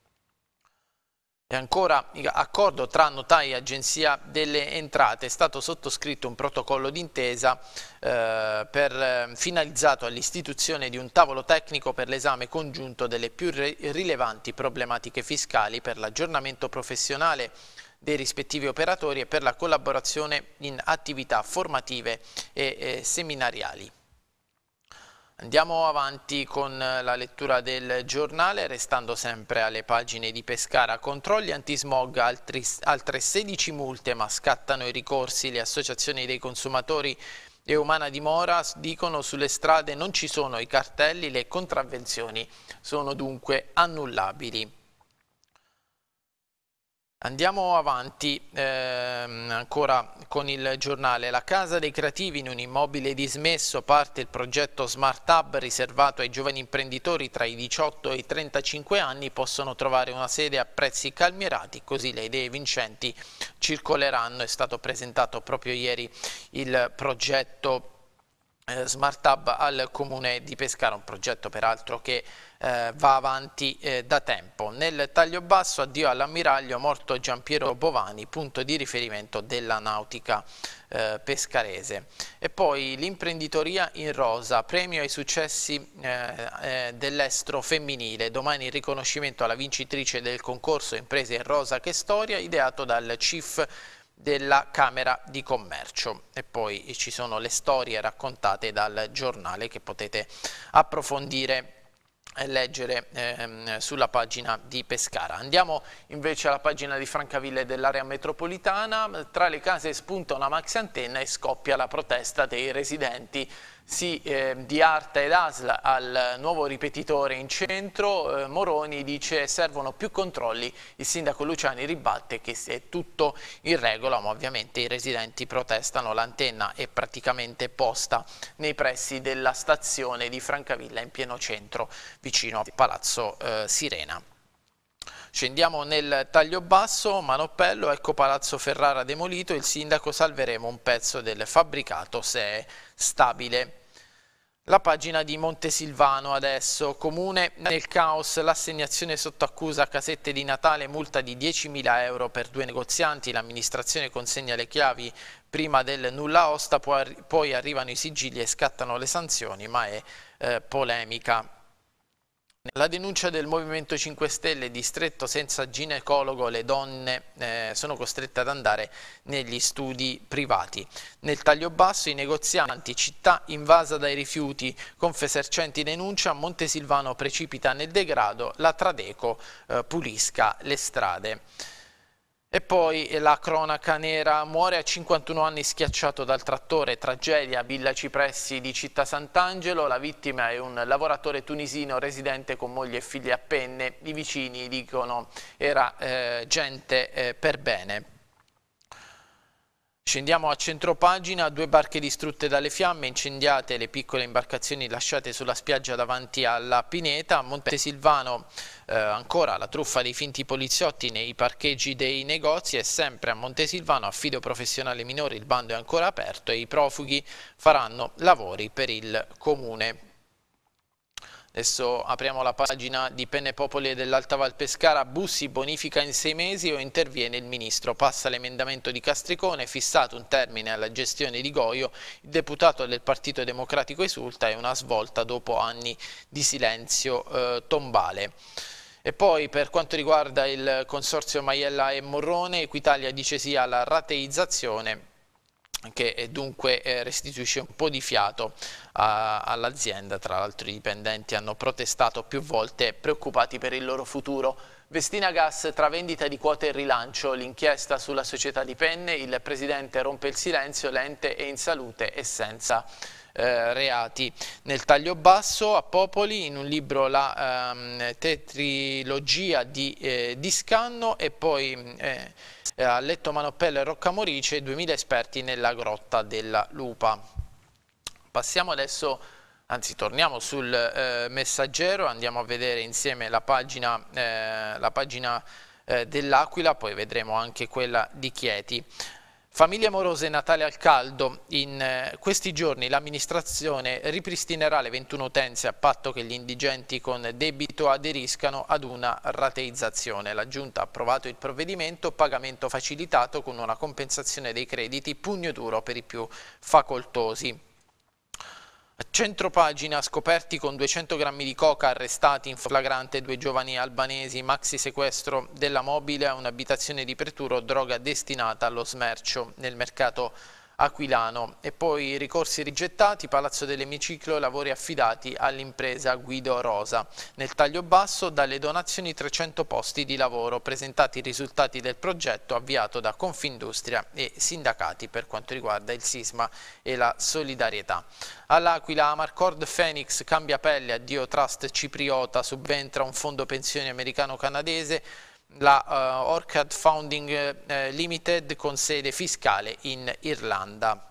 E ancora, accordo tra notai e Agenzia delle Entrate, è stato sottoscritto un protocollo d'intesa eh, per, finalizzato all'istituzione di un tavolo tecnico per l'esame congiunto delle più rilevanti problematiche fiscali per l'aggiornamento professionale dei rispettivi operatori e per la collaborazione in attività formative e eh, seminariali. Andiamo avanti con la lettura del giornale, restando sempre alle pagine di Pescara. Controlli antismog, altri, altre sedici multe, ma scattano i ricorsi. Le associazioni dei consumatori e Umana Dimora dicono sulle strade non ci sono i cartelli, le contravvenzioni sono dunque annullabili. Andiamo avanti ehm, ancora con il giornale. La Casa dei Creativi in un immobile dismesso, parte il progetto Smart Hub riservato ai giovani imprenditori tra i diciotto e i trentacinque anni, possono trovare una sede a prezzi calmierati, così le idee vincenti circoleranno. È stato presentato proprio ieri il progetto eh, Smart Hub al Comune di Pescara, un progetto peraltro che Eh, va avanti eh, da tempo. Nel taglio basso, addio all'ammiraglio, morto Giampiero Bovani, punto di riferimento della nautica eh, pescarese. E poi l'imprenditoria in rosa, premio ai successi eh, eh, dell'estro femminile, domani il riconoscimento alla vincitrice del concorso Imprese in rosa che storia, ideato dal C I F della Camera di Commercio. E poi ci sono le storie raccontate dal giornale che potete approfondire e leggere ehm, sulla pagina di Pescara. Andiamo invece alla pagina di Francavilla dell'area metropolitana. Tra le case spunta una maxi antenna e scoppia la protesta dei residenti sì, eh, di Arta ed A S L al nuovo ripetitore in centro. eh, Moroni dice servono più controlli, il sindaco Luciani ribatte che è tutto in regola, ma ovviamente i residenti protestano. L'antenna è praticamente posta nei pressi della stazione di Francavilla in pieno centro vicino a Palazzo eh, Sirena. Scendiamo nel taglio basso, Manoppello, ecco Palazzo Ferrara demolito, il sindaco salveremo un pezzo del fabbricato se è stabile. La pagina di Montesilvano adesso, comune nel caos, l'assegnazione sotto accusa a casette di Natale, multa di diecimila euro per due negozianti, l'amministrazione consegna le chiavi prima del nulla osta, poi, poi arrivano i sigilli e scattano le sanzioni, ma è eh, polemica. La denuncia del Movimento cinque Stelle, distretto senza ginecologo, le donne eh, sono costrette ad andare negli studi privati. Nel taglio basso i negozianti, città invasa dai rifiuti, Confesercenti denuncia, Montesilvano precipita nel degrado, la Tradeco eh, pulisca le strade. E poi la cronaca nera, muore a cinquantuno anni schiacciato dal trattore, tragedia a Villa Cipressi di Città Sant'Angelo, la vittima è un lavoratore tunisino residente con moglie e figli a Penne, i vicini dicono era eh, gente eh, per bene. Scendiamo a centropagina, due barche distrutte dalle fiamme, incendiate le piccole imbarcazioni lasciate sulla spiaggia davanti alla Pineta. A Montesilvano eh, ancora la truffa dei finti poliziotti nei parcheggi dei negozi, e sempre a Montesilvano affido professionale minore, il bando è ancora aperto e i profughi faranno lavori per il comune. Adesso apriamo la pagina di Penne Popoli e dell'Alta Val Pescara. Bussi bonifica in sei mesi o interviene il ministro? Passa l'emendamento di Castricone, fissato un termine alla gestione di Goio. Il deputato del Partito Democratico esulta e una svolta dopo anni di silenzio eh, tombale. E poi per quanto riguarda il consorzio Maiella e Morrone, Equitalia dice sì alla rateizzazione, che dunque restituisce un po' di fiato all'azienda. Tra l'altro i dipendenti hanno protestato più volte, preoccupati per il loro futuro. Vestina Gas, tra vendita di quote e rilancio, l'inchiesta sulla società di Penne, il presidente rompe il silenzio, l'ente è in salute e senza eh, reati. Nel taglio basso a Popoli, in un libro la ehm, tetrilogia di, eh, di Scanno, e poi eh, a Letto Manoppello e Roccamorice, duemila esperti nella grotta della lupa. Passiamo adesso, anzi torniamo sul eh, Messaggero, andiamo a vedere insieme la pagina, eh, la pagina eh, dell'Aquila, poi vedremo anche quella di Chieti. Famiglie morose, Natale al caldo. In eh, questi giorni l'amministrazione ripristinerà le ventuno utenze a patto che gli indigenti con debito aderiscano ad una rateizzazione. La Giunta ha approvato il provvedimento, pagamento facilitato con una compensazione dei crediti, pugno duro per i più facoltosi. A centropagina, scoperti con duecento grammi di coca, arrestati in flagrante due giovani albanesi, maxi sequestro della mobile a un'abitazione di Preturo, droga destinata allo smercio nel mercato aquilano. E poi ricorsi rigettati, Palazzo dell'Emiciclo, lavori affidati all'impresa Guido Rosa. Nel taglio basso, dalle donazioni trecento posti di lavoro, presentati i risultati del progetto avviato da Confindustria e sindacati per quanto riguarda il sisma e la solidarietà. All'Aquila, Amarcord Phoenix cambia pelle, addio trust cipriota, subentra un fondo pensioni americano-canadese, la uh, Orchard Founding uh, Limited con sede fiscale in Irlanda.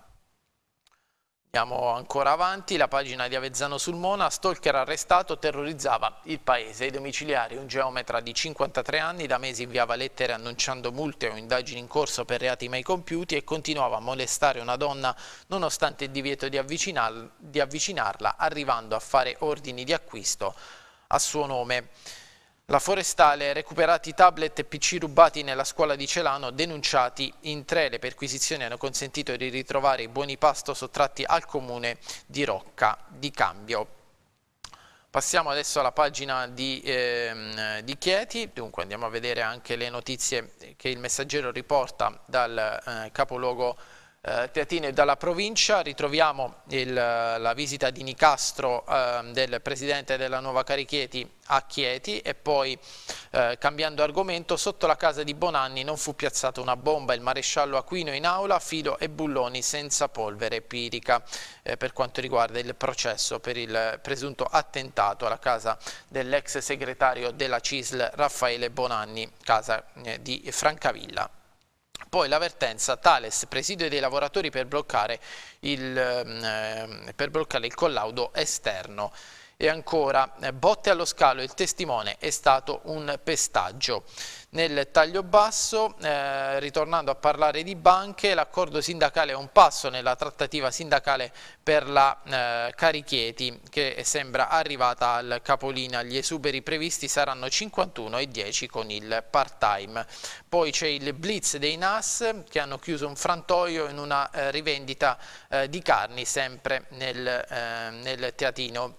Andiamo ancora avanti, la pagina di Avezzano sul Mona, stalker arrestato, terrorizzava il paese. I domiciliari, un geometra di cinquantatré anni, da mesi inviava lettere annunciando multe o indagini in corso per reati mai compiuti e continuava a molestare una donna nonostante il divieto di, avvicinar- di avvicinarla, arrivando a fare ordini di acquisto a suo nome. La Forestale, recuperati tablet e P C rubati nella scuola di Celano, denunciati in tre. Le perquisizioni hanno consentito di ritrovare i buoni pasto sottratti al comune di Rocca di Cambio. Passiamo adesso alla pagina di, eh, di Chieti. Dunque andiamo a vedere anche le notizie che il Messaggero riporta dal eh, capoluogo eh, teatino e dalla provincia. Ritroviamo il, la visita di Nicastro, eh, del presidente della Nuova Carichieti, a Chieti. E poi eh, cambiando argomento, sotto la casa di Bonanni non fu piazzata una bomba, il maresciallo Aquino in aula, filo e bulloni senza polvere pirica, eh, per quanto riguarda il processo per il presunto attentato alla casa dell'ex segretario della C I S L Raffaele Bonanni, casa eh, di Francavilla. Poi l'avvertenza, Thales, presidio dei lavoratori per bloccare il, eh, per bloccare il collaudo esterno. E ancora, eh, botte allo scalo, il testimone è stato un pestaggio. Nel taglio basso, eh, ritornando a parlare di banche, l'accordo sindacale è un passo nella trattativa sindacale per la eh, Carichieti, che sembra arrivata al capolinea. Gli esuberi previsti saranno cinquantuno e dieci con il part-time. Poi c'è il blitz dei N A S che hanno chiuso un frantoio in una eh, rivendita eh, di carni sempre nel, eh, nel teatino.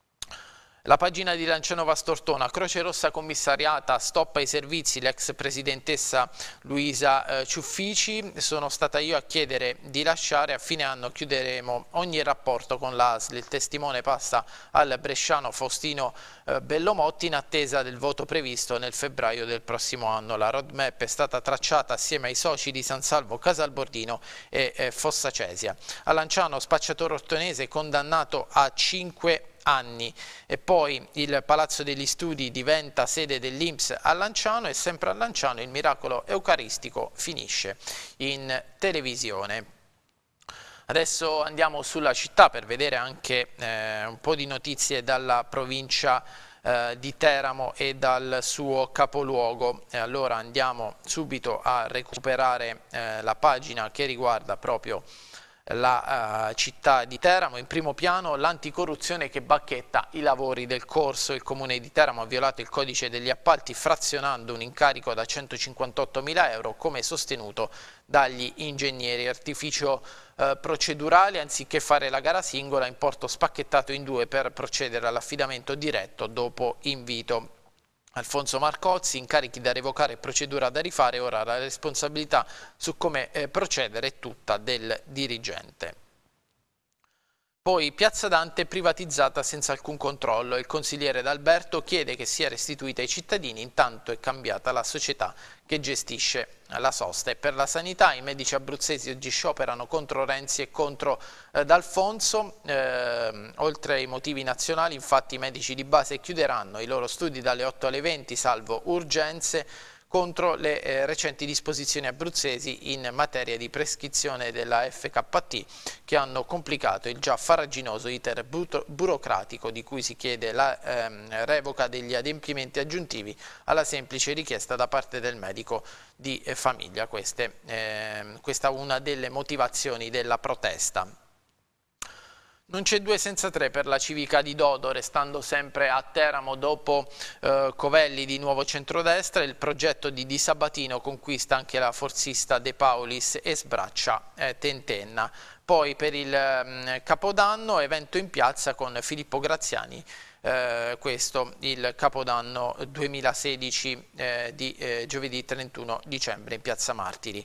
La pagina di Lanciano Stortona, Croce Rossa commissariata, stop ai servizi, l'ex presidentessa Luisa eh, Ciuffici, sono stata io a chiedere di lasciare, a fine anno chiuderemo ogni rapporto con l'A S L, il testimone passa al bresciano Faustino eh, Bellomotti in attesa del voto previsto nel febbraio del prossimo anno. La roadmap è stata tracciata assieme ai soci di San Salvo, Casalbordino e eh, Fossa Cesia. A Lanciano, spacciatore ortonese condannato a cinque anni. E poi il Palazzo degli Studi diventa sede dell'I N P S a Lanciano, e sempre a Lanciano il miracolo eucaristico finisce in televisione. Adesso andiamo sulla città per vedere anche eh, un po' di notizie dalla provincia eh, di Teramo e dal suo capoluogo. E allora andiamo subito a recuperare eh, la pagina che riguarda proprio la uh, città di Teramo. In primo piano l'anticorruzione che bacchetta i lavori del corso. Il comune di Teramo ha violato il codice degli appalti frazionando un incarico da centocinquantottomila euro come sostenuto dagli ingegneri. Artificio uh, procedurale, anziché fare la gara singola, importo spacchettato in due per procedere all'affidamento diretto dopo invito. Alfonso Marcozzi, incarichi da revocare e procedura da rifare, ora la responsabilità su come eh, procedere è tutta del dirigente. Poi Piazza Dante privatizzata senza alcun controllo. Il consigliere D'Alberto chiede che sia restituita ai cittadini, intanto è cambiata la società che gestisce la sosta. E per la sanità i medici abruzzesi oggi scioperano contro Renzi e contro eh, D'Alfonso. Eh, oltre ai motivi nazionali, infatti, i medici di base chiuderanno i loro studi dalle otto alle venti, salvo urgenze, contro le eh, recenti disposizioni abruzzesi in materia di prescrizione della F K T che hanno complicato il già farraginoso iter burocratico di cui si chiede la ehm, revoca degli adempimenti aggiuntivi alla semplice richiesta da parte del medico di eh, famiglia. Queste, eh, questa è una delle motivazioni della protesta. Non c'è due senza tre per la civica di Dodo, restando sempre a Teramo dopo eh, Covelli di nuovo centrodestra. Il progetto di Di Sabatino conquista anche la forzista De Paulis e sbraccia eh, Tentenna. Poi per il eh, Capodanno evento in piazza con Filippo Graziani, eh, questo il Capodanno duemilasedici eh, di eh, giovedì trentuno dicembre in piazza Martiri.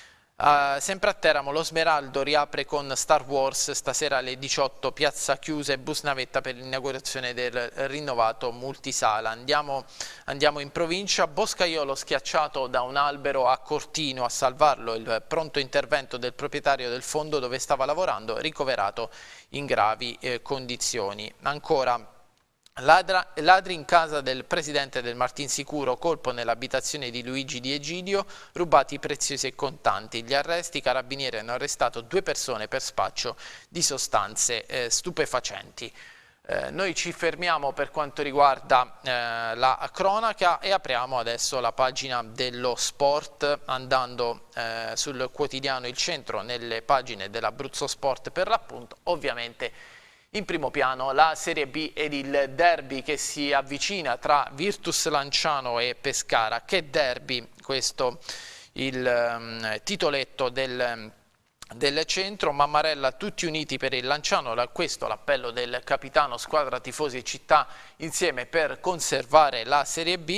Uh, sempre a Teramo lo Smeraldo riapre con Star Wars, stasera alle diciotto, piazza chiusa e bus navetta per l'inaugurazione del rinnovato multisala. Andiamo, andiamo in provincia. Boscaiolo schiacciato da un albero a Cortino, a salvarlo il pronto intervento del proprietario del fondo dove stava lavorando, ricoverato in gravi eh, condizioni. Ancora Ladra, ladri in casa del presidente del Martinsicuro, colpo nell'abitazione di Luigi Di Egidio, rubati preziosi e contanti. Gli arresti, carabinieri hanno arrestato due persone per spaccio di sostanze eh, stupefacenti. Eh, noi ci fermiamo per quanto riguarda eh, la cronaca e apriamo adesso la pagina dello sport andando eh, sul quotidiano Il Centro, nelle pagine dell'Abruzzo Sport per l'appunto. Ovviamente in primo piano la Serie B ed il derby che si avvicina tra Virtus Lanciano e Pescara. Che derby questo, il um, titoletto del, del Centro. Mammarella tutti uniti per il Lanciano, questo l'appello del capitano, squadra, tifosi e città insieme per conservare la Serie B.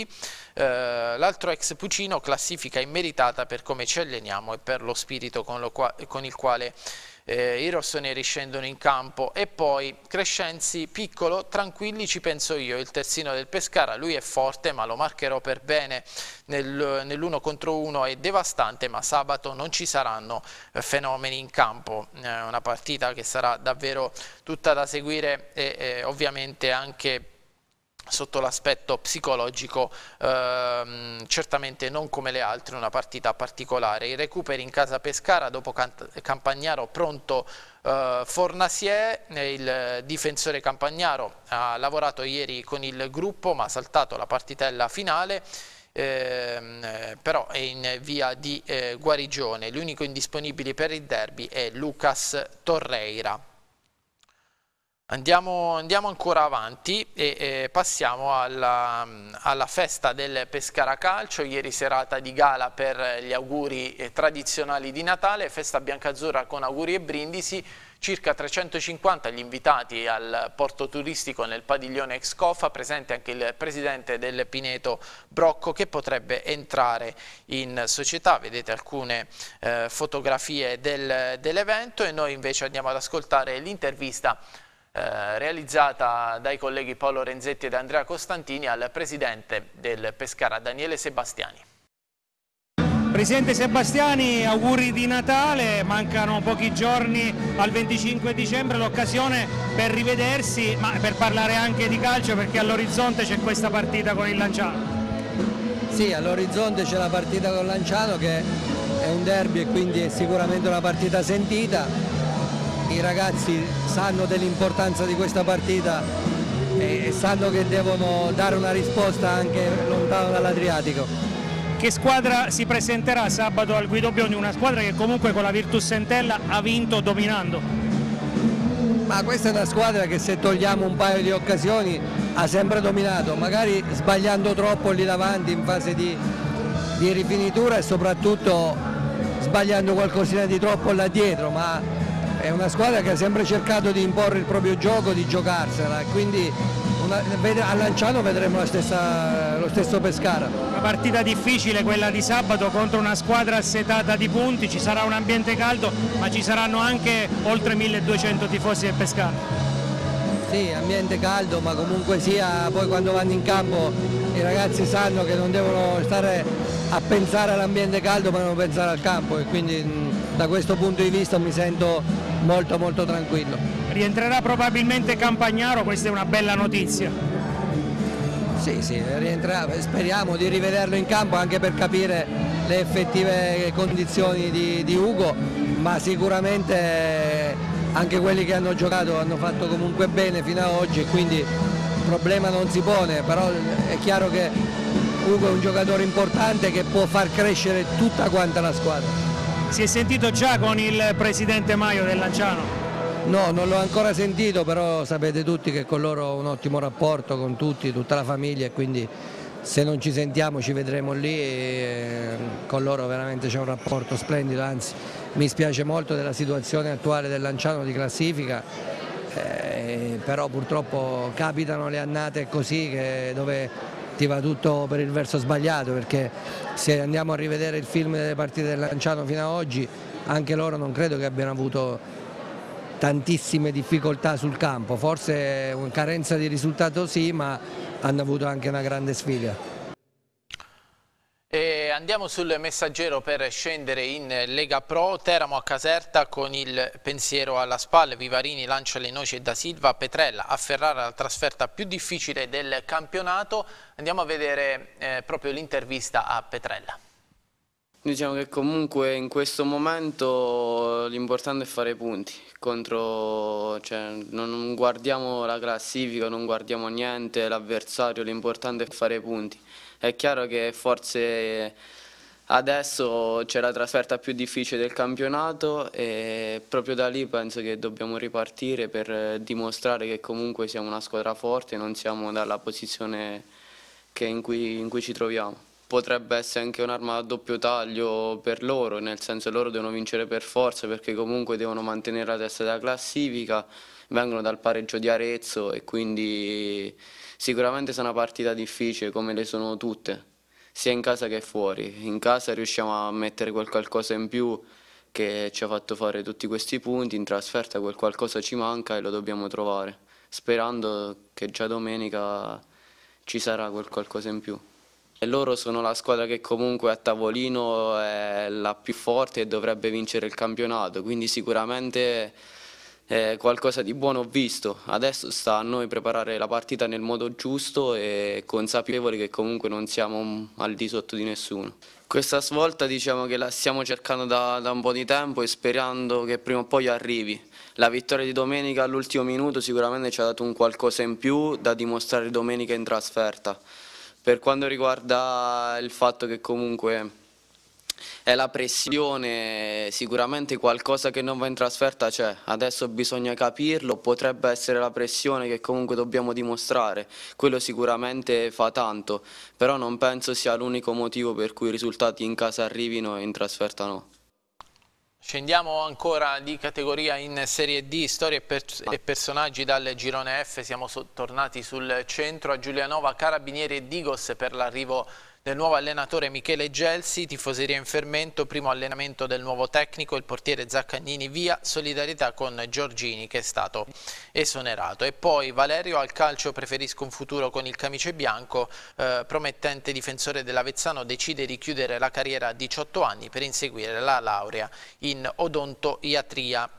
Uh, l'altro ex Pucino, classifica immeritata per come ci alleniamo e per lo spirito con, lo qua, con il quale Eh, i rossoneri scendono in campo. E poi Crescenzi, piccolo, tranquilli ci penso io, il terzino del Pescara, lui è forte ma lo marcherò per bene nel, nell'uno contro uno, è devastante, ma sabato non ci saranno eh, fenomeni in campo. Eh, una partita che sarà davvero tutta da seguire e eh, ovviamente anche sotto l'aspetto psicologico ehm, certamente non come le altre, una partita particolare. I recuperi in casa Pescara dopo Campagnaro, pronto eh, Fornasier, il difensore Campagnaro ha lavorato ieri con il gruppo ma ha saltato la partitella finale. Eh, però è in via di eh, guarigione. L'unico indisponibile per il derby è Lucas Torreira. Andiamo, andiamo ancora avanti e eh, passiamo alla, alla festa del Pescara Calcio. Ieri serata di gala per gli auguri eh, tradizionali di Natale, festa biancazzurra con auguri e brindisi, circa trecentocinquanta gli invitati al porto turistico nel padiglione Excofa, presente anche il presidente del Pineto Brocco che potrebbe entrare in società. Vedete alcune eh, fotografie del, dell'evento e noi invece andiamo ad ascoltare l'intervista Eh, realizzata dai colleghi Paolo Renzetti ed Andrea Costantini al presidente del Pescara, Daniele Sebastiani. Presidente Sebastiani, auguri di Natale, mancano pochi giorni al venticinque dicembre, l'occasione per rivedersi, ma per parlare anche di calcio perché all'orizzonte c'è questa partita con il Lanciano. Sì, all'orizzonte c'è la partita con il Lanciano che è un derby e quindi è sicuramente una partita sentita. I ragazzi sanno dell'importanza di questa partita e sanno che devono dare una risposta anche lontano dall'Adriatico. Che squadra si presenterà sabato al Guido Biondi? Una squadra che comunque con la Virtus Entella ha vinto dominando. Ma questa è una squadra che, se togliamo un paio di occasioni, ha sempre dominato, magari sbagliando troppo lì davanti in fase di, di rifinitura e soprattutto sbagliando qualcosina di troppo là dietro, ma è una squadra che ha sempre cercato di imporre il proprio gioco, di giocarsela, quindi una, a Lanciano vedremo la stessa, lo stesso Pescara. Una partita difficile quella di sabato contro una squadra assetata di punti, ci sarà un ambiente caldo, ma ci saranno anche oltre milleduecento tifosi del Pescara. Sì, ambiente caldo, ma comunque sia, poi quando vanno in campo i ragazzi sanno che non devono stare a pensare all'ambiente caldo, ma devono pensare al campo, e quindi da questo punto di vista mi sento molto molto tranquillo. Rientrerà probabilmente Campagnaro, questa è una bella notizia. Sì, sì, rientrerà, speriamo di rivederlo in campo anche per capire le effettive condizioni di, di Ugo, ma sicuramente anche quelli che hanno giocato hanno fatto comunque bene fino ad oggi, e quindi il problema non si pone, però è chiaro che Ugo è un giocatore importante che può far crescere tutta quanta la squadra. Si è sentito già con il presidente Maio del Lanciano? No, non l'ho ancora sentito, però sapete tutti che con loro ho un ottimo rapporto, con tutti, tutta la famiglia, e quindi se non ci sentiamo ci vedremo lì, e con loro veramente c'è un rapporto splendido, anzi mi spiace molto della situazione attuale del Lanciano di classifica, eh, però purtroppo capitano le annate così, che, dove ti va tutto per il verso sbagliato, perché se andiamo a rivedere il film delle partite del Lanciano fino ad oggi, anche loro non credo che abbiano avuto tantissime difficoltà sul campo, forse una carenza di risultato sì, ma hanno avuto anche una grande sfiga. E andiamo sul Messaggero per scendere in Lega Pro. Teramo a Caserta con il pensiero alla spalla, Vivarini lancia le noci da Silva, Petrella a Ferrara, la trasferta più difficile del campionato. Andiamo a vedere eh, proprio l'intervista a Petrella. Diciamo che comunque in questo momento l'importante è fare punti, contro, cioè, non guardiamo la classifica, non guardiamo niente, l'avversario, l'importante è fare punti. È chiaro che forse adesso c'è la trasferta più difficile del campionato e proprio da lì penso che dobbiamo ripartire per dimostrare che comunque siamo una squadra forte e non siamo dalla posizione che in, cui, in cui ci troviamo. Potrebbe essere anche un'arma a doppio taglio per loro, nel senso che loro devono vincere per forza, perché comunque devono mantenere la testa della classifica, vengono dal pareggio di Arezzo e quindi sicuramente sarà una partita difficile come le sono tutte, sia in casa che fuori. In casa riusciamo a mettere quel qualcosa in più che ci ha fatto fare tutti questi punti, in trasferta quel qualcosa ci manca e lo dobbiamo trovare, sperando che già domenica ci sarà quel qualcosa in più. E loro sono la squadra che comunque a tavolino è la più forte e dovrebbe vincere il campionato, quindi sicuramente eh, qualcosa di buono ho visto. Adesso sta a noi preparare la partita nel modo giusto e consapevoli che comunque non siamo al di sotto di nessuno. Questa svolta diciamo che la stiamo cercando da, da un po' di tempo e sperando che prima o poi arrivi. La vittoria di domenica all'ultimo minuto sicuramente ci ha dato un qualcosa in più da dimostrare domenica in trasferta. Per quanto riguarda il fatto che comunque è la pressione, sicuramente qualcosa che non va in trasferta c'è, adesso bisogna capirlo, potrebbe essere la pressione che comunque dobbiamo dimostrare, quello sicuramente fa tanto, però non penso sia l'unico motivo per cui i risultati in casa arrivino e in trasferta no. Scendiamo ancora di categoria in Serie D, storie e, pers e personaggi dal girone F, siamo so tornati sul centro a Giulianova, Carabinieri e Digos per l'arrivo del nuovo allenatore Michele Gelsi, tifoseria in fermento, primo allenamento del nuovo tecnico, il portiere Zaccagnini via, solidarietà con Giorgini che è stato esonerato. E poi Valerio, al calcio preferisco un futuro con il camice bianco, eh, promettente difensore dell'Avezzano decide di chiudere la carriera a diciotto anni per inseguire la laurea in odontoiatria.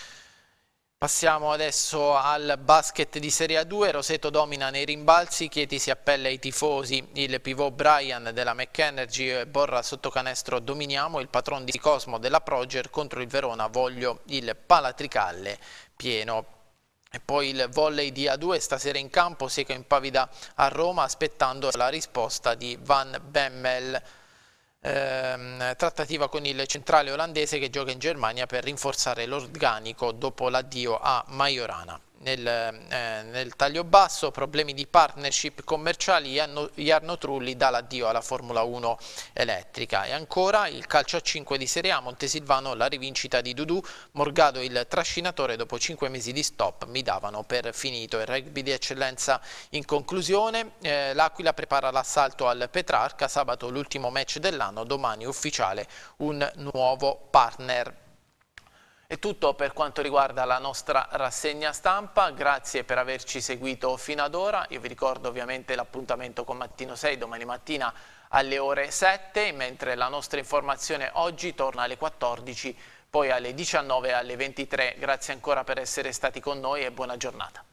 Passiamo adesso al basket di Serie A due, Roseto domina nei rimbalzi, Chieti si appella ai tifosi, il pivot Brian della McEnergy, Borra sotto canestro dominiamo, il patron di Cosmo della Proger contro il Verona voglio il Palatricalle pieno. E poi il volley di A due stasera in campo, Seco impavida a Roma aspettando la risposta di Van Bemmel. ehm, trattativa con il centrale olandese che gioca in Germania per rinforzare l'organico dopo l'addio a Majorana. Nel, eh, nel taglio basso, problemi di partnership commerciali, Jarno Trulli dà l'addio alla Formula uno elettrica. E ancora il calcio a cinque di Serie A, Montesilvano la rivincita di Dudu, Morgado il trascinatore, dopo cinque mesi di stop mi davano per finito. Il rugby di eccellenza in conclusione, eh, l'Aquila prepara l'assalto al Petrarca, sabato l'ultimo match dell'anno, domani ufficiale un nuovo partner. È tutto per quanto riguarda la nostra rassegna stampa, grazie per averci seguito fino ad ora. Io vi ricordo ovviamente l'appuntamento con Mattino sei domani mattina alle ore sette, mentre la nostra informazione oggi torna alle quattordici, poi alle diciannove e alle ventitré. Grazie ancora per essere stati con noi e buona giornata.